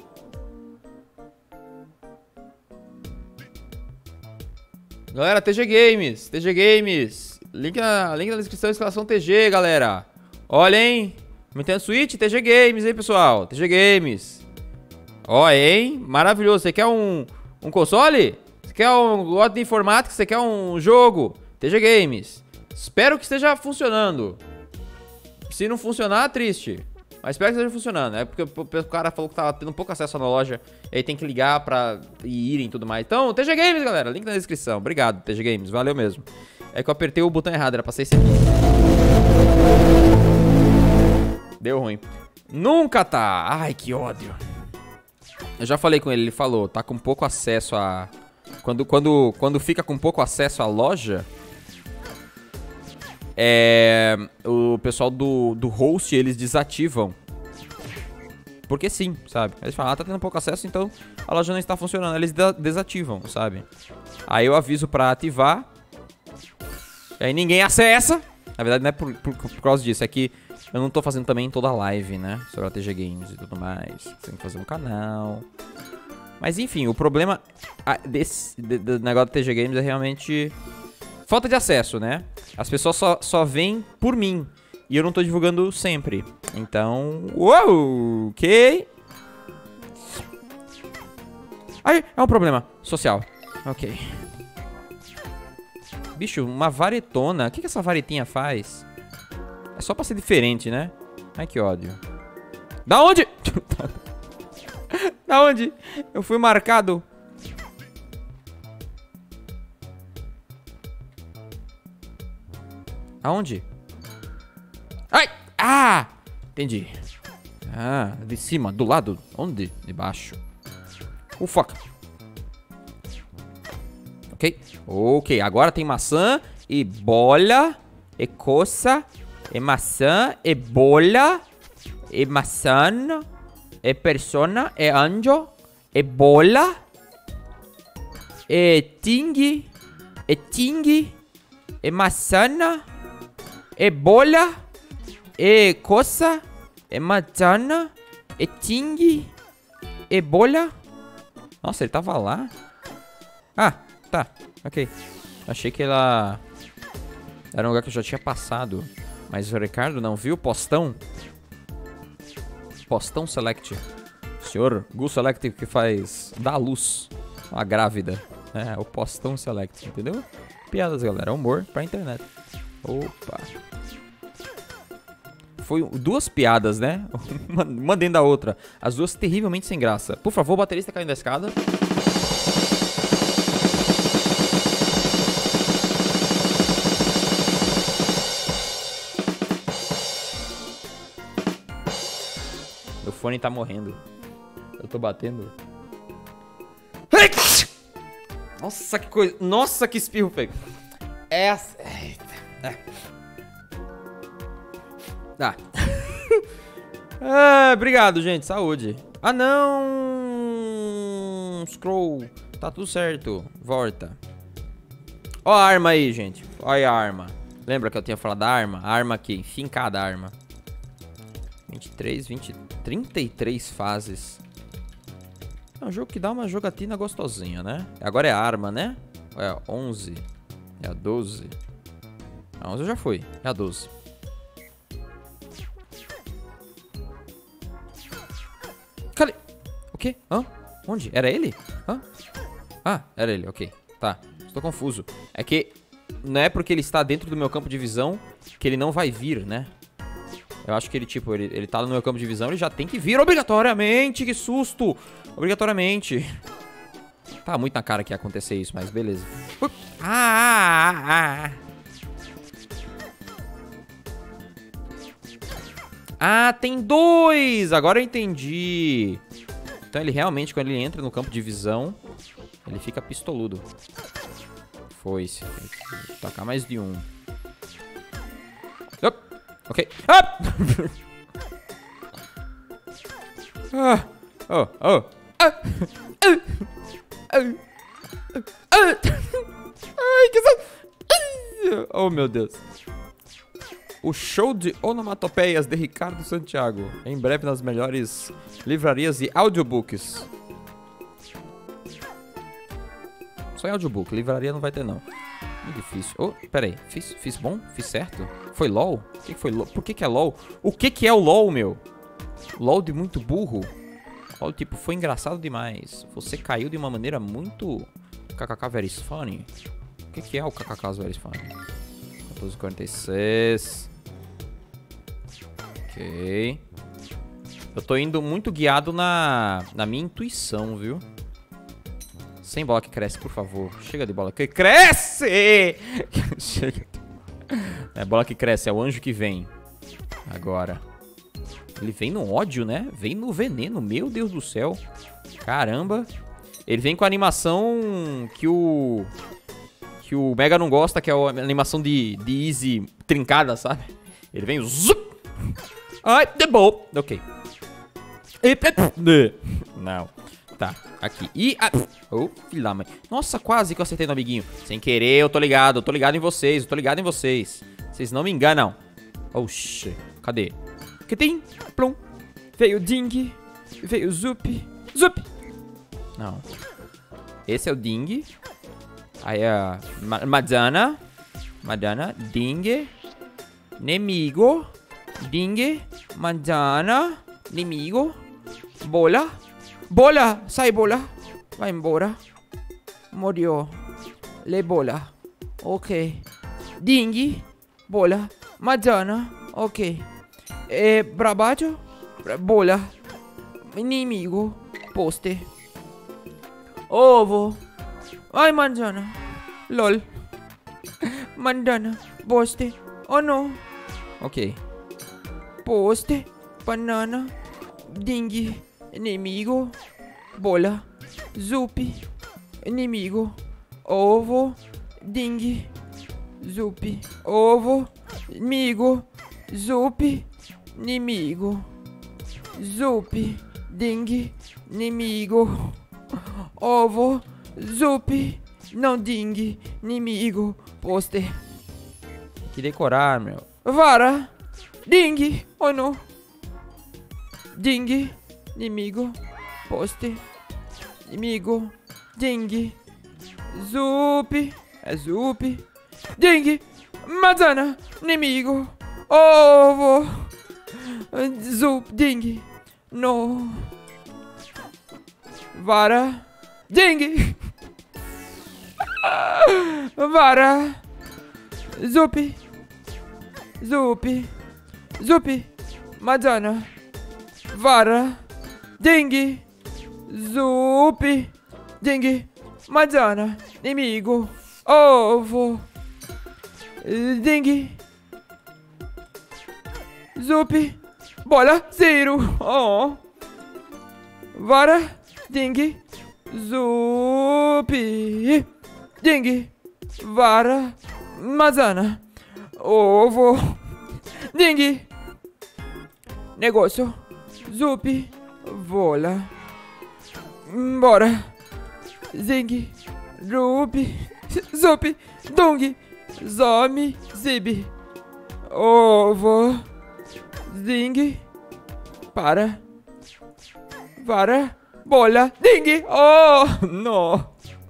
Galera, TG Games. Link na descrição, exclamação TG, galera. Olha, hein? Nintendo Switch, TG Games, hein, pessoal? TG Games. Ó, hein? Maravilhoso. Você quer um console? Você quer um gosto de informática? Você quer um jogo? TG Games. Espero que esteja funcionando. Se não funcionar, triste. Mas espero que esteja funcionando. É porque o cara falou que tava tendo pouco acesso na loja. E aí tem que ligar pra irem e tudo mais. Então, TG Games, galera. Link na descrição. Obrigado, TG Games. Valeu mesmo. É que eu apertei o botão errado. Era pra ser esse aqui. Deu ruim. Nunca tá. Ai, que ódio. Eu já falei com ele falou, tá com pouco acesso a... Quando fica com pouco acesso à loja, o pessoal do host, eles desativam. Porque sim, sabe? Eles falam, tá tendo pouco acesso, então a loja não está funcionando. Eles desativam, sabe? Aí eu aviso pra ativar. E aí ninguém acessa. Na verdade não é por causa disso, é que eu não tô fazendo também toda a live, né? Sobre a TG Games e tudo mais. Tem que fazer um canal. Mas enfim, o problema do negócio da TG Games é realmente falta de acesso, né? As pessoas só vêm por mim. E eu não tô divulgando sempre. Então... Uou! Ok. Aí, é um problema social. Ok. Bicho, uma varetona. O que essa varetinha faz? É só pra ser diferente, né? Ai, que ódio. Da onde? Da onde? Eu fui marcado. Aonde? Ai! Ah! Entendi. Ah, de cima, do lado. Onde? De baixo. Oh, fuck. Ok. Ok, agora tem maçã e bola e coça e maçã e bola e maçã e persona e anjo e bola e tingue e maçã e bola e coça e maçã e tingue e bola. Nossa, ele tava lá? Ah, tá, ok. Achei que ela era um lugar que eu já tinha passado. Mas o Ricardo não viu o postão? Postão Select. Senhor Gu Select que faz... dá à luz uma grávida. É, o Postão Select, entendeu? Piadas, galera. Humor pra internet. Opa. Foi duas piadas, né? Uma dentro da outra. As duas terrivelmente sem graça. Por favor, o baterista caindo da escada. Meu fone tá morrendo. Eu tô batendo. Nossa, que coisa. Nossa, que espirro feio. Essa. Tá. Obrigado, gente. Saúde. Ah, não. Scroll. Tá tudo certo. Volta. Ó a arma aí, gente. Olha a arma. Lembra que eu tinha falado da arma? A arma aqui. Fincada a arma. 23, 20, 33 fases. É um jogo que dá uma jogatina gostosinha, né? Agora é a arma, né? É a 11. É a 12. A 11 eu já fui. É a 12. Cadê? O quê? Hã? Onde? Era ele? Hã? Ah, era ele, ok. Tá. Estou confuso. É que não é porque ele está dentro do meu campo de visão que ele não vai vir, né? Eu acho que ele, tipo, ele tá no meu campo de visão, ele já tem que vir obrigatoriamente. Que susto! Obrigatoriamente. Tá muito na cara que ia acontecer isso, mas beleza. Ah, tem dois! Agora eu entendi. Então ele realmente, quando ele entra no campo de visão, ele fica pistoludo. Foi-se. Vou tacar mais de um. Ok. Ah! Ai, que oh, meu Deus. O show de onomatopeias de Ricardo Santiago. Em breve nas melhores livrarias e audiobooks. Só em audiobook. Livraria não vai ter, não. Muito difícil. Oh, pera aí. Fiz bom? Fiz certo? Foi LOL? O que foi LOL? Por que é LOL? O que é o LOL, meu? LOL de muito burro? LOL, tipo, foi engraçado demais. Você caiu de uma maneira muito... KKK very funny. O que é o KKK very funny? 14:46. Ok. Eu tô indo muito guiado na minha intuição, viu? Sem bola que cresce, por favor. Chega de bola que cresce! Chega. É bola que cresce, é o anjo que vem. Agora. Ele vem no ódio, né? Vem no veneno, meu Deus do céu. Caramba. Ele vem com a animação que o Mega não gosta, que é a animação de Easy trincada, sabe? Ele vem... Zup! Ai, de boa. Ok. Não. Tá, aqui. E... Oh, filha da mãe. Nossa, quase que eu acertei no amiguinho. Sem querer, eu tô ligado em vocês. Vocês não me enganam. Oxi. Cadê? Que tem? Plum. Veio Ding. Veio Zup. Zup. Não. Esse é o Ding. Aí é Madana. Ding. Nemigo. Ding. Madana. Nemigo. Bola. Bola. Sai, bola. Vai embora. Morreu. Le bola. Ok. Ding. Bola. Madana. Ok. Brabaggio. Bola. Inimigo. Poste. Ovo. Ai, manzana. LOL. Mandana. Poste. Oh no. Ok. Poste. Banana. Ding. Inimigo. Bola. Zupi. Inimigo. Ovo. Ding. Zupi. Ovo. Inimigo. Zupi. Inimigo. Zupi. Ding. Inimigo. Ovo. Zupi. Não ding. Inimigo. Poste. Tem que decorar, meu. Vara. Ding. Oh no. Ding. Inimigo. Poste. Inimigo. Ding. Zupi. É Zupi. Ding. Manzana. Inimigo. Ovo. Zup. Ding. No. Vara. Ding. Vara. Zupi. Zupi. Zupi. Manzana. Vara. Ding. Zupi. Ding. Manzana. Inimigo. Ovo. Ding. Zupi. Bola. Zero. Oh. Vara. Ding. Zupi. Ding. Vara. Manzana. Ovo. Ding. Negócio. Zupi. Vola. Bora. Zing. Rupi. Zupi. Dung. Zomi. Zibi. Ovo. Zing. Para. Vara. Bola. Ding. Oh, no.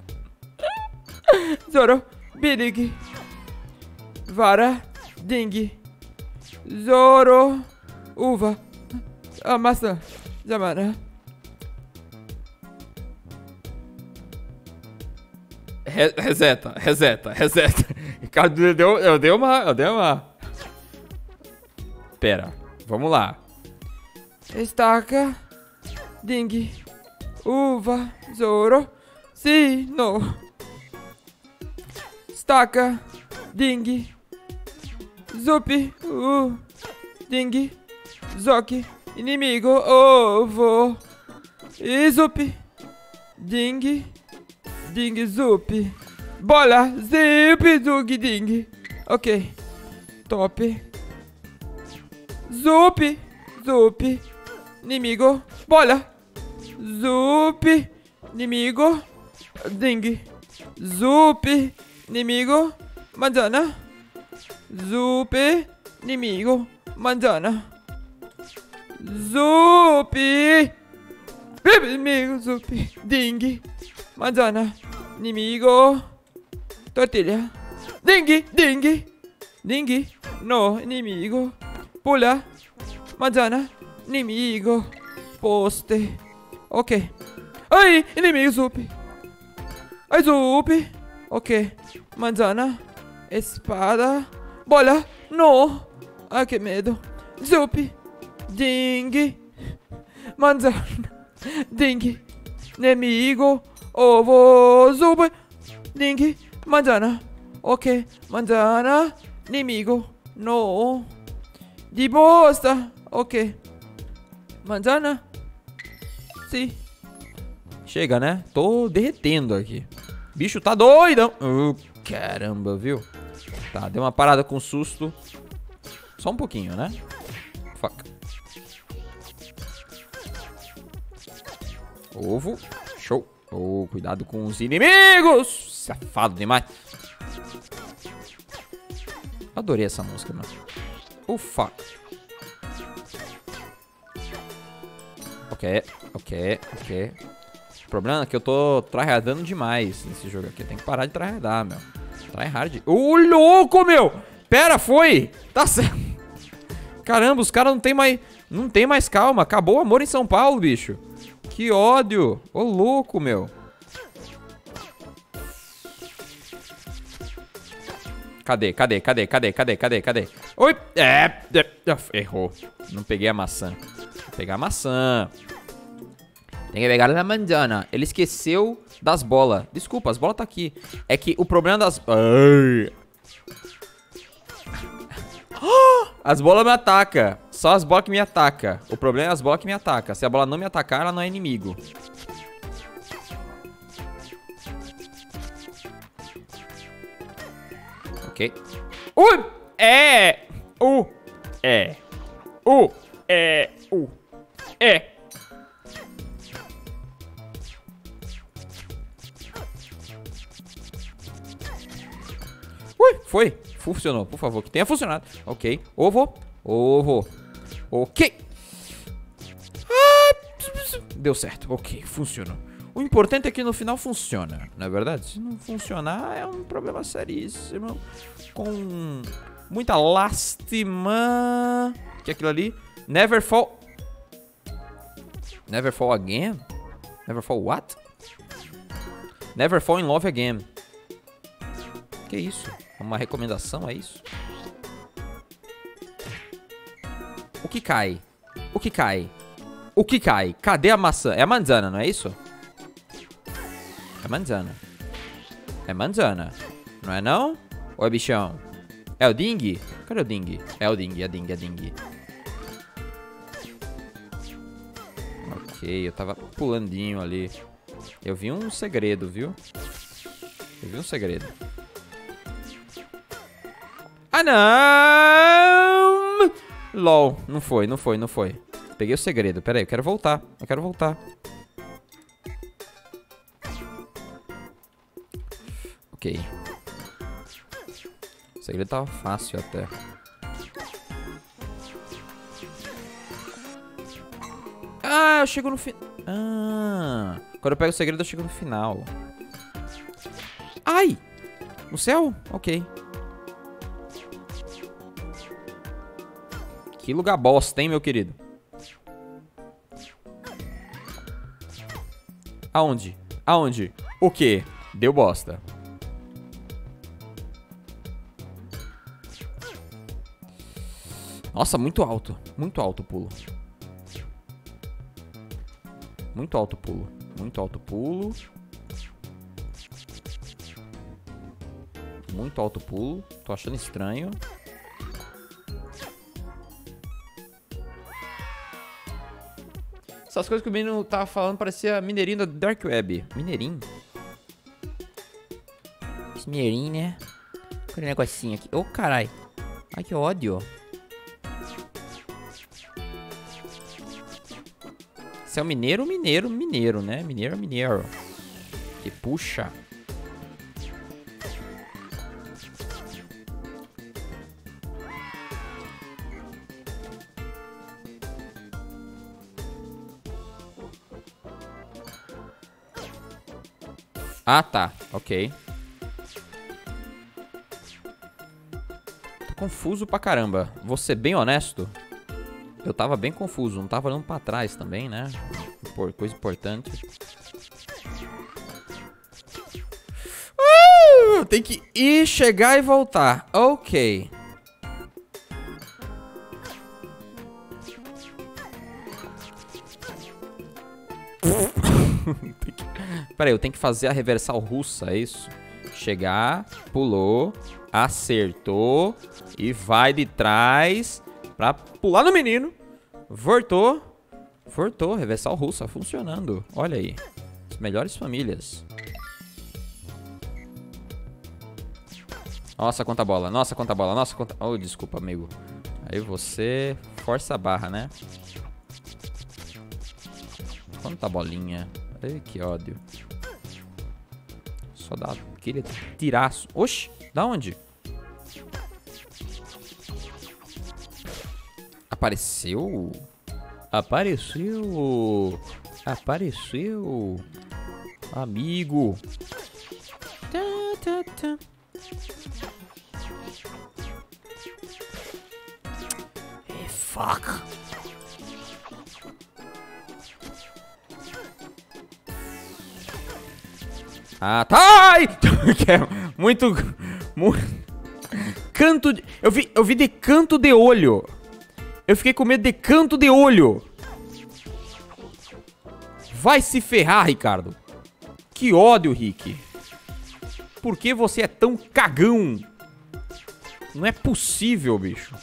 Zoro. Birig. Vara. Ding. Zoro. Uva. A maçã. Jamana. Reseta. Ricardo, eu dei uma. Pera. Vamos lá. Estaca. Ding. Uva. Zoro. Sino. Estaca. Ding. Zupi. Ding. Zoki. Inimigo. Ovo. E Zupi. Ding. Ding. Zupi. Bola. Zip. Dug. Ding. Ok. Top. Zupi. Zupi. Inimigo. Bola. Zupi. Inimigo. Ding. Zupi. Inimigo. Manzana. Zupi. Inimigo. Manzana. Zupi. Inimigo. Zupi. Ding. Manzana. Inimigo. Tortilha. Ding. Ding. Ding. No. Inimigo. Pula. Manzana. Inimigo. Poste. Ok. Ai, inimigo. Zupi. Ai, Zupi. Ok. Manzana. Espada. Bola. No. Ai, que medo. Zupi. Ding. Manzana. Ding. Nemigo. Ovo. Zupi. Ding. Manzana. Ok. Manzana. Nemigo. No. Di bosta. Ok. Manzana. Sim. Chega, né? Tô derretendo aqui. Bicho tá doidão. Caramba, viu? Tá, deu uma parada com susto. Só um pouquinho, né? Fuck. Ovo. Show. Oh, cuidado com os inimigos. Safado demais. Adorei essa música, mano. Ufa. Ok. O problema é que eu tô tryhardando demais nesse jogo aqui. Tem que parar de tryhardar, meu. Tryhard. Ô, louco, meu! Pera, foi! Tá certo. Caramba, os caras não tem mais calma. Acabou o amor em São Paulo, bicho. Que ódio. Ô, louco, meu. Cadê? Oi! Errou. Não peguei a maçã. Vou pegar a maçã. Tem que pegar a manzana. Ele esqueceu das bolas. Desculpa, as bolas tá aqui. É que o problema das... Ai. As bolas me atacam. Só as bolas que me atacam. O problema é as bolas que me atacam. Se a bola não me atacar, ela não é inimigo. Ok. É. Foi. Funcionou, por favor, que tenha funcionado. Ok. Ovo. Ok. Deu certo. Ok, funcionou. O importante é que no final funciona, não é verdade? Se não funcionar, é um problema seríssimo. Com muita lástima. Que é aquilo ali? Never fall. Never fall again? Never fall what? Never fall in love again. Que isso? Uma recomendação, é isso? O que cai? Cadê a maçã? É a manzana, não é isso? É manzana. Não é não? Ou é bichão? É o Ding? Cadê o Ding? É o Ding. Ok, eu tava pulandinho ali. Eu vi um segredo, viu? Ah, não! LOL, não foi. Peguei o segredo, pera aí, eu quero voltar. Ok. O segredo tava fácil até. Ah, eu chego no final. Ah, quando eu pego o segredo eu chego no final. Ai! No céu? Ok. Que lugar bosta, hein, meu querido? Aonde? O quê? Deu bosta. Nossa, muito alto o pulo. Muito alto o pulo. Tô achando estranho. Essas coisas que o menino tava falando parecia mineirinho da Dark Web. Mineirinho? Esse mineirinho, né? Olha o negocinho aqui. Ô, carai. Ai, que ódio. Esse é o mineiro, né? Mineiro. Que puxa. Ah, tá. Ok. Tô confuso pra caramba. Vou ser bem honesto. Eu tava bem confuso. Não tava olhando pra trás também, né? Coisa importante. Tem que ir, chegar e voltar. Ok. Peraí, eu tenho que fazer a reversal russa, é isso? Chegar, pulou, acertou e vai de trás pra pular no menino. Voltou. Fortou, reversal russa funcionando. Olha aí. As melhores famílias. Nossa, quanta bola. Nossa, quanta bola. Nossa, quanta... Oh, desculpa, amigo. Aí você força a barra, né? Quanta bolinha. Ai, que ódio. Só dá aquele tiraço. Oxi, da onde? Apareceu? Apareceu. Apareceu. Amigo. Fuck. Ah, tá! Ai! muito... Canto de... Eu vi de canto de olho. Eu fiquei com medo de canto de olho. Vai se ferrar, Ricardo. Que ódio, Rick. Por que você é tão cagão? Não é possível, bicho.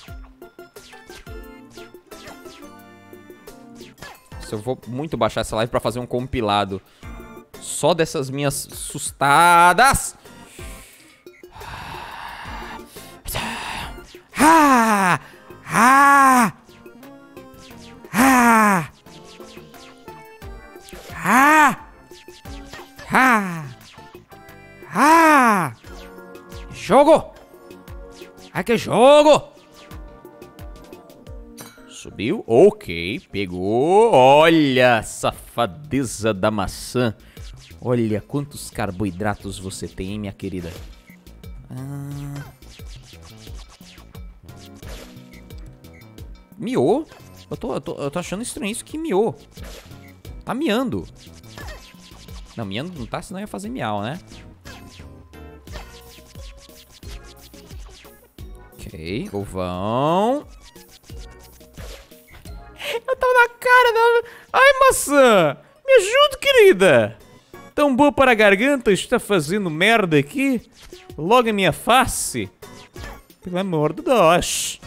Eu vou muito baixar essa live pra fazer um compilado só dessas minhas sustadas. Ah! Ah! Ah! Ah! Ah! Ah! Jogo! Ai, que jogo! Subiu, ok, pegou. Olha, safadeza da maçã. Olha quantos carboidratos você tem, hein, minha querida. Miou? Eu tô achando estranho isso que miou. Tá miando. Não, miando não tá, senão ia fazer miau, né? Ok, ovão. Eu tava na cara dela. Ai, maçã! Me ajuda, querida! Tão boa para a garganta, está fazendo merda aqui? Logo em minha face? Pelo amor de Deus!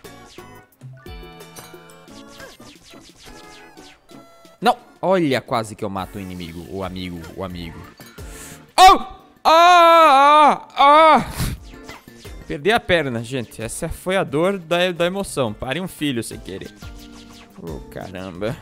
Não! Olha, quase que eu mato o inimigo. O amigo. Oh! Ah! Ah! Ah! Perdi a perna, gente. Essa foi a dor da emoção. Pare um filho sem querer. Oh, caramba.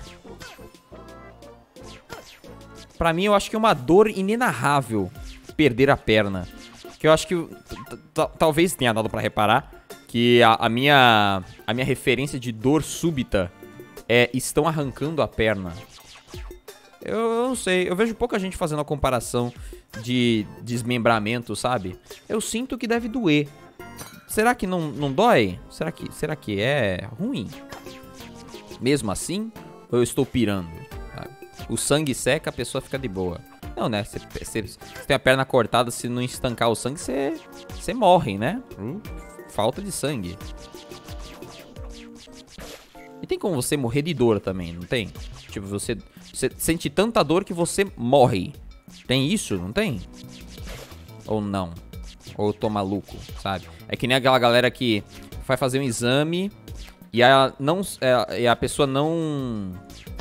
Pra mim, eu acho que é uma dor inenarrável perder a perna. Que eu acho que... Talvez tenha dado pra reparar que a minha referência de dor súbita é estão arrancando a perna. Eu não sei. Eu vejo pouca gente fazendo a comparação de desmembramento, sabe? Eu sinto que deve doer. Será que não dói? Será que é ruim? Mesmo assim, ou eu estou pirando? O sangue seca, a pessoa fica de boa. Não, né? Você tem a perna cortada, se não estancar o sangue, você morre, né? Falta de sangue. E tem como você morrer de dor também, não tem? Tipo, você sente tanta dor que você morre. Tem isso, não tem? Ou não? Ou eu tô maluco, sabe? É que nem aquela galera que vai fazer um exame e a pessoa não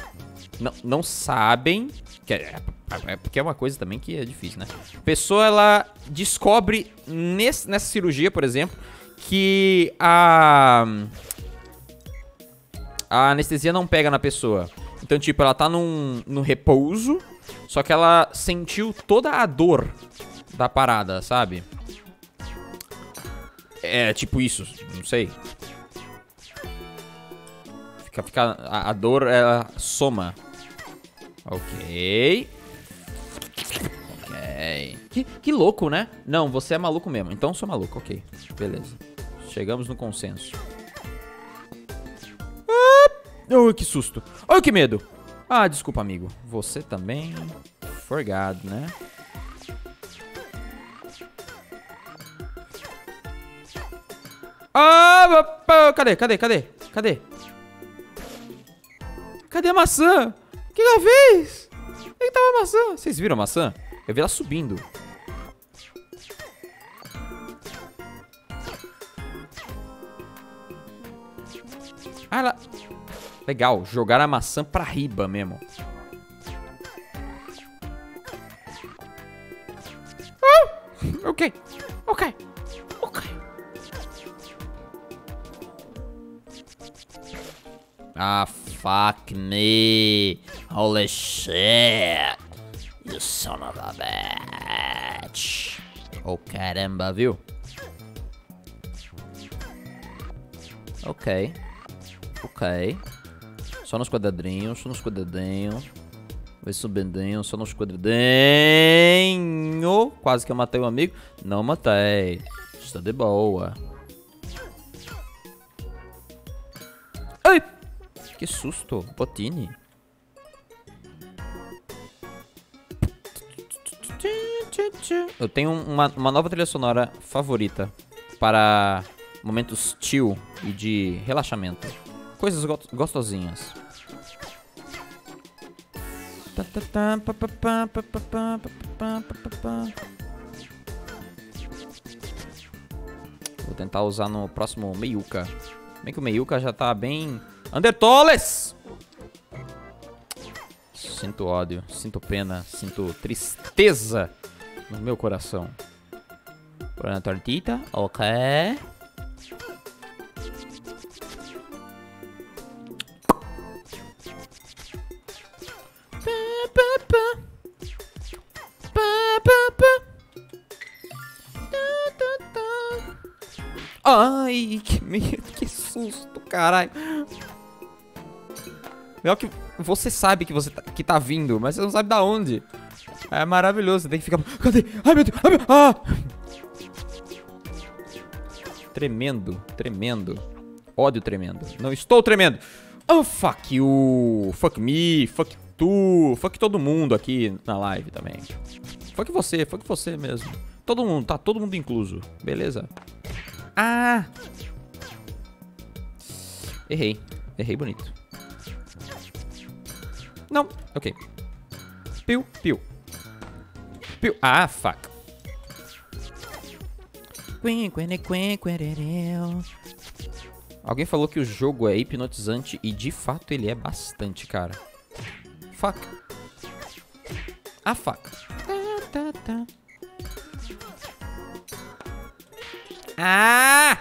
sabem, porque é uma coisa também que é difícil, né? A pessoa, ela descobre nessa cirurgia, por exemplo, que a anestesia não pega na pessoa. Então, tipo, ela tá no repouso, só que ela sentiu toda a dor da parada, sabe? É, tipo isso, não sei. A dor, ela soma. Ok. Que louco, né? Não, você é maluco mesmo. Então eu sou maluco, ok. Beleza. Chegamos no consenso. Oh, que susto. Oh, que medo. Ah, desculpa, amigo. Você também. Forgado, né? Ah, cadê? Cadê a maçã? O que ela fez? Onde que tava a maçã? Vocês viram a maçã? Eu vi ela subindo. Ah, ela... Legal, jogar a maçã pra riba mesmo. Ok. Ah, fuck me. Holy shit. You son of a bitch. Oh, caramba, viu? Ok. Só nos quadradinhos. Vai subidinho, só nos quadradinhos. Quase que eu matei um amigo. Não matei. Está de boa. Ai! Que susto. Botini. Eu tenho uma nova trilha sonora favorita para momentos chill e de relaxamento. Coisas gostosinhas. Vou tentar usar no próximo Meiuca. Bem que o Meiuca já tá bem... Undertoles! Sinto ódio, sinto pena, sinto tristeza no meu coração. Por uma tortita, ok. Ai, que medo, que susto, caralho. Legal que você sabe que que tá vindo, mas você não sabe da onde. É maravilhoso, você tem que ficar... Cadê? Ai, meu Deus! Ai, meu... Ah! Tremendo. Ódio tremendo. Não estou tremendo. Oh, fuck you. Fuck me. Fuck tu. Fuck todo mundo aqui na live também. Fuck você mesmo. Todo mundo, tá todo mundo incluso. Beleza? Ah! Errei bonito. Não, ok. Piu. Ah, fuck. Alguém falou que o jogo é hipnotizante e de fato ele é bastante, cara. Fuck. Ah, fuck. Ah!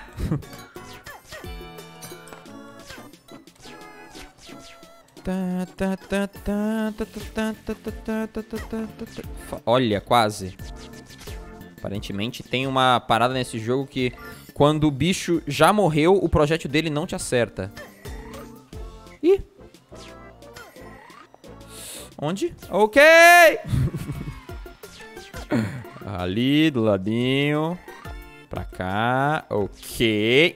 Olha, quase. Aparentemente tem uma parada nesse jogo que quando o bicho já morreu, o projétil dele não te acerta. Ih. Onde? Ok! Ali, do ladinho. Pra cá. Ok.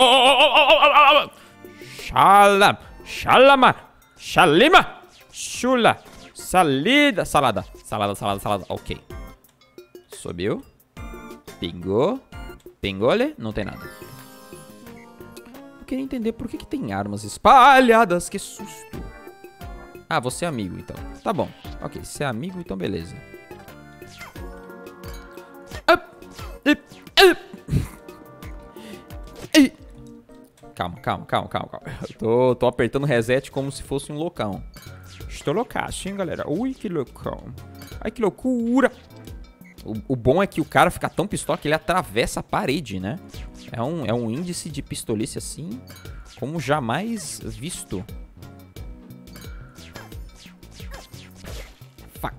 Shalima. Chula. Salada. Ok. Subiu. Pingou. Pingole. Não tem nada. Eu queria entender por que tem armas espalhadas. Que susto. Ah, você é amigo, então. Tá bom. Ok, você é amigo, então beleza. Calma. Eu tô apertando reset como se fosse um loucão. Estou loucaço, hein, galera? Ui, que loucão. Ai, que loucura. O bom é que o cara fica tão pistola que ele atravessa a parede, né? É um índice de pistolice assim como jamais visto. Fuck.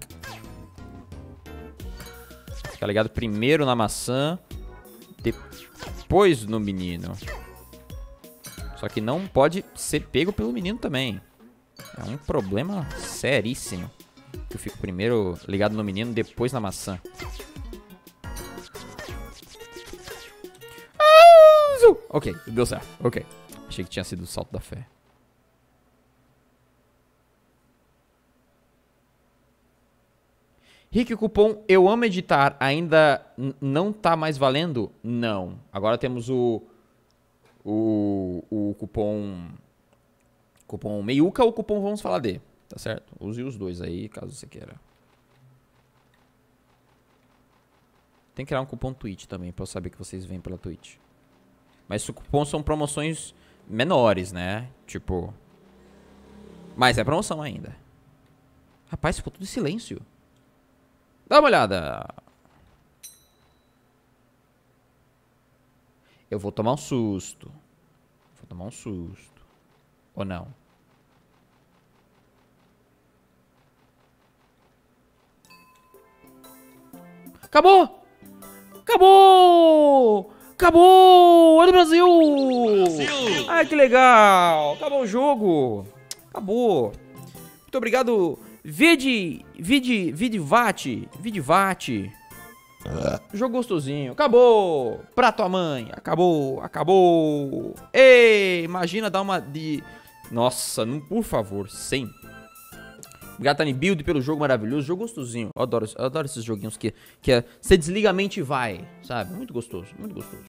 Fica ligado primeiro na maçã, depois no menino. Só que não pode ser pego pelo menino também. É um problema seríssimo. Eu fico primeiro ligado no menino, depois na maçã. Ok, deu certo. Ok. Achei que tinha sido o salto da fé. Rick, o cupom Eu Amo Editar ainda não tá mais valendo? Não. Agora temos o cupom Meiuca ou o cupom Vamos Falar de, tá certo? Use os dois aí, caso você queira. Tem que criar um cupom Twitch também, pra eu saber que vocês vêm pela Twitch. Mas os cupons são promoções menores, né? Tipo, Mas é promoção ainda. Rapaz, ficou tudo em silêncio. Dá uma olhada. Eu vou tomar um susto. Vou tomar um susto. Ou não? Acabou! Acabou! Acabou! Olha o Brasil! Ai, que legal! Acabou o jogo! Acabou! Muito obrigado, Vidivate. Jogo gostosinho. Acabou! Pra tua mãe. Acabou, acabou. Ei, imagina dar uma de... Nossa, não, por favor, 100. Obrigado, Tiny Build, pelo jogo maravilhoso. Jogo gostosinho. Eu adoro esses joguinhos que é... Você desliga a mente e vai, sabe? Muito gostoso, muito gostoso.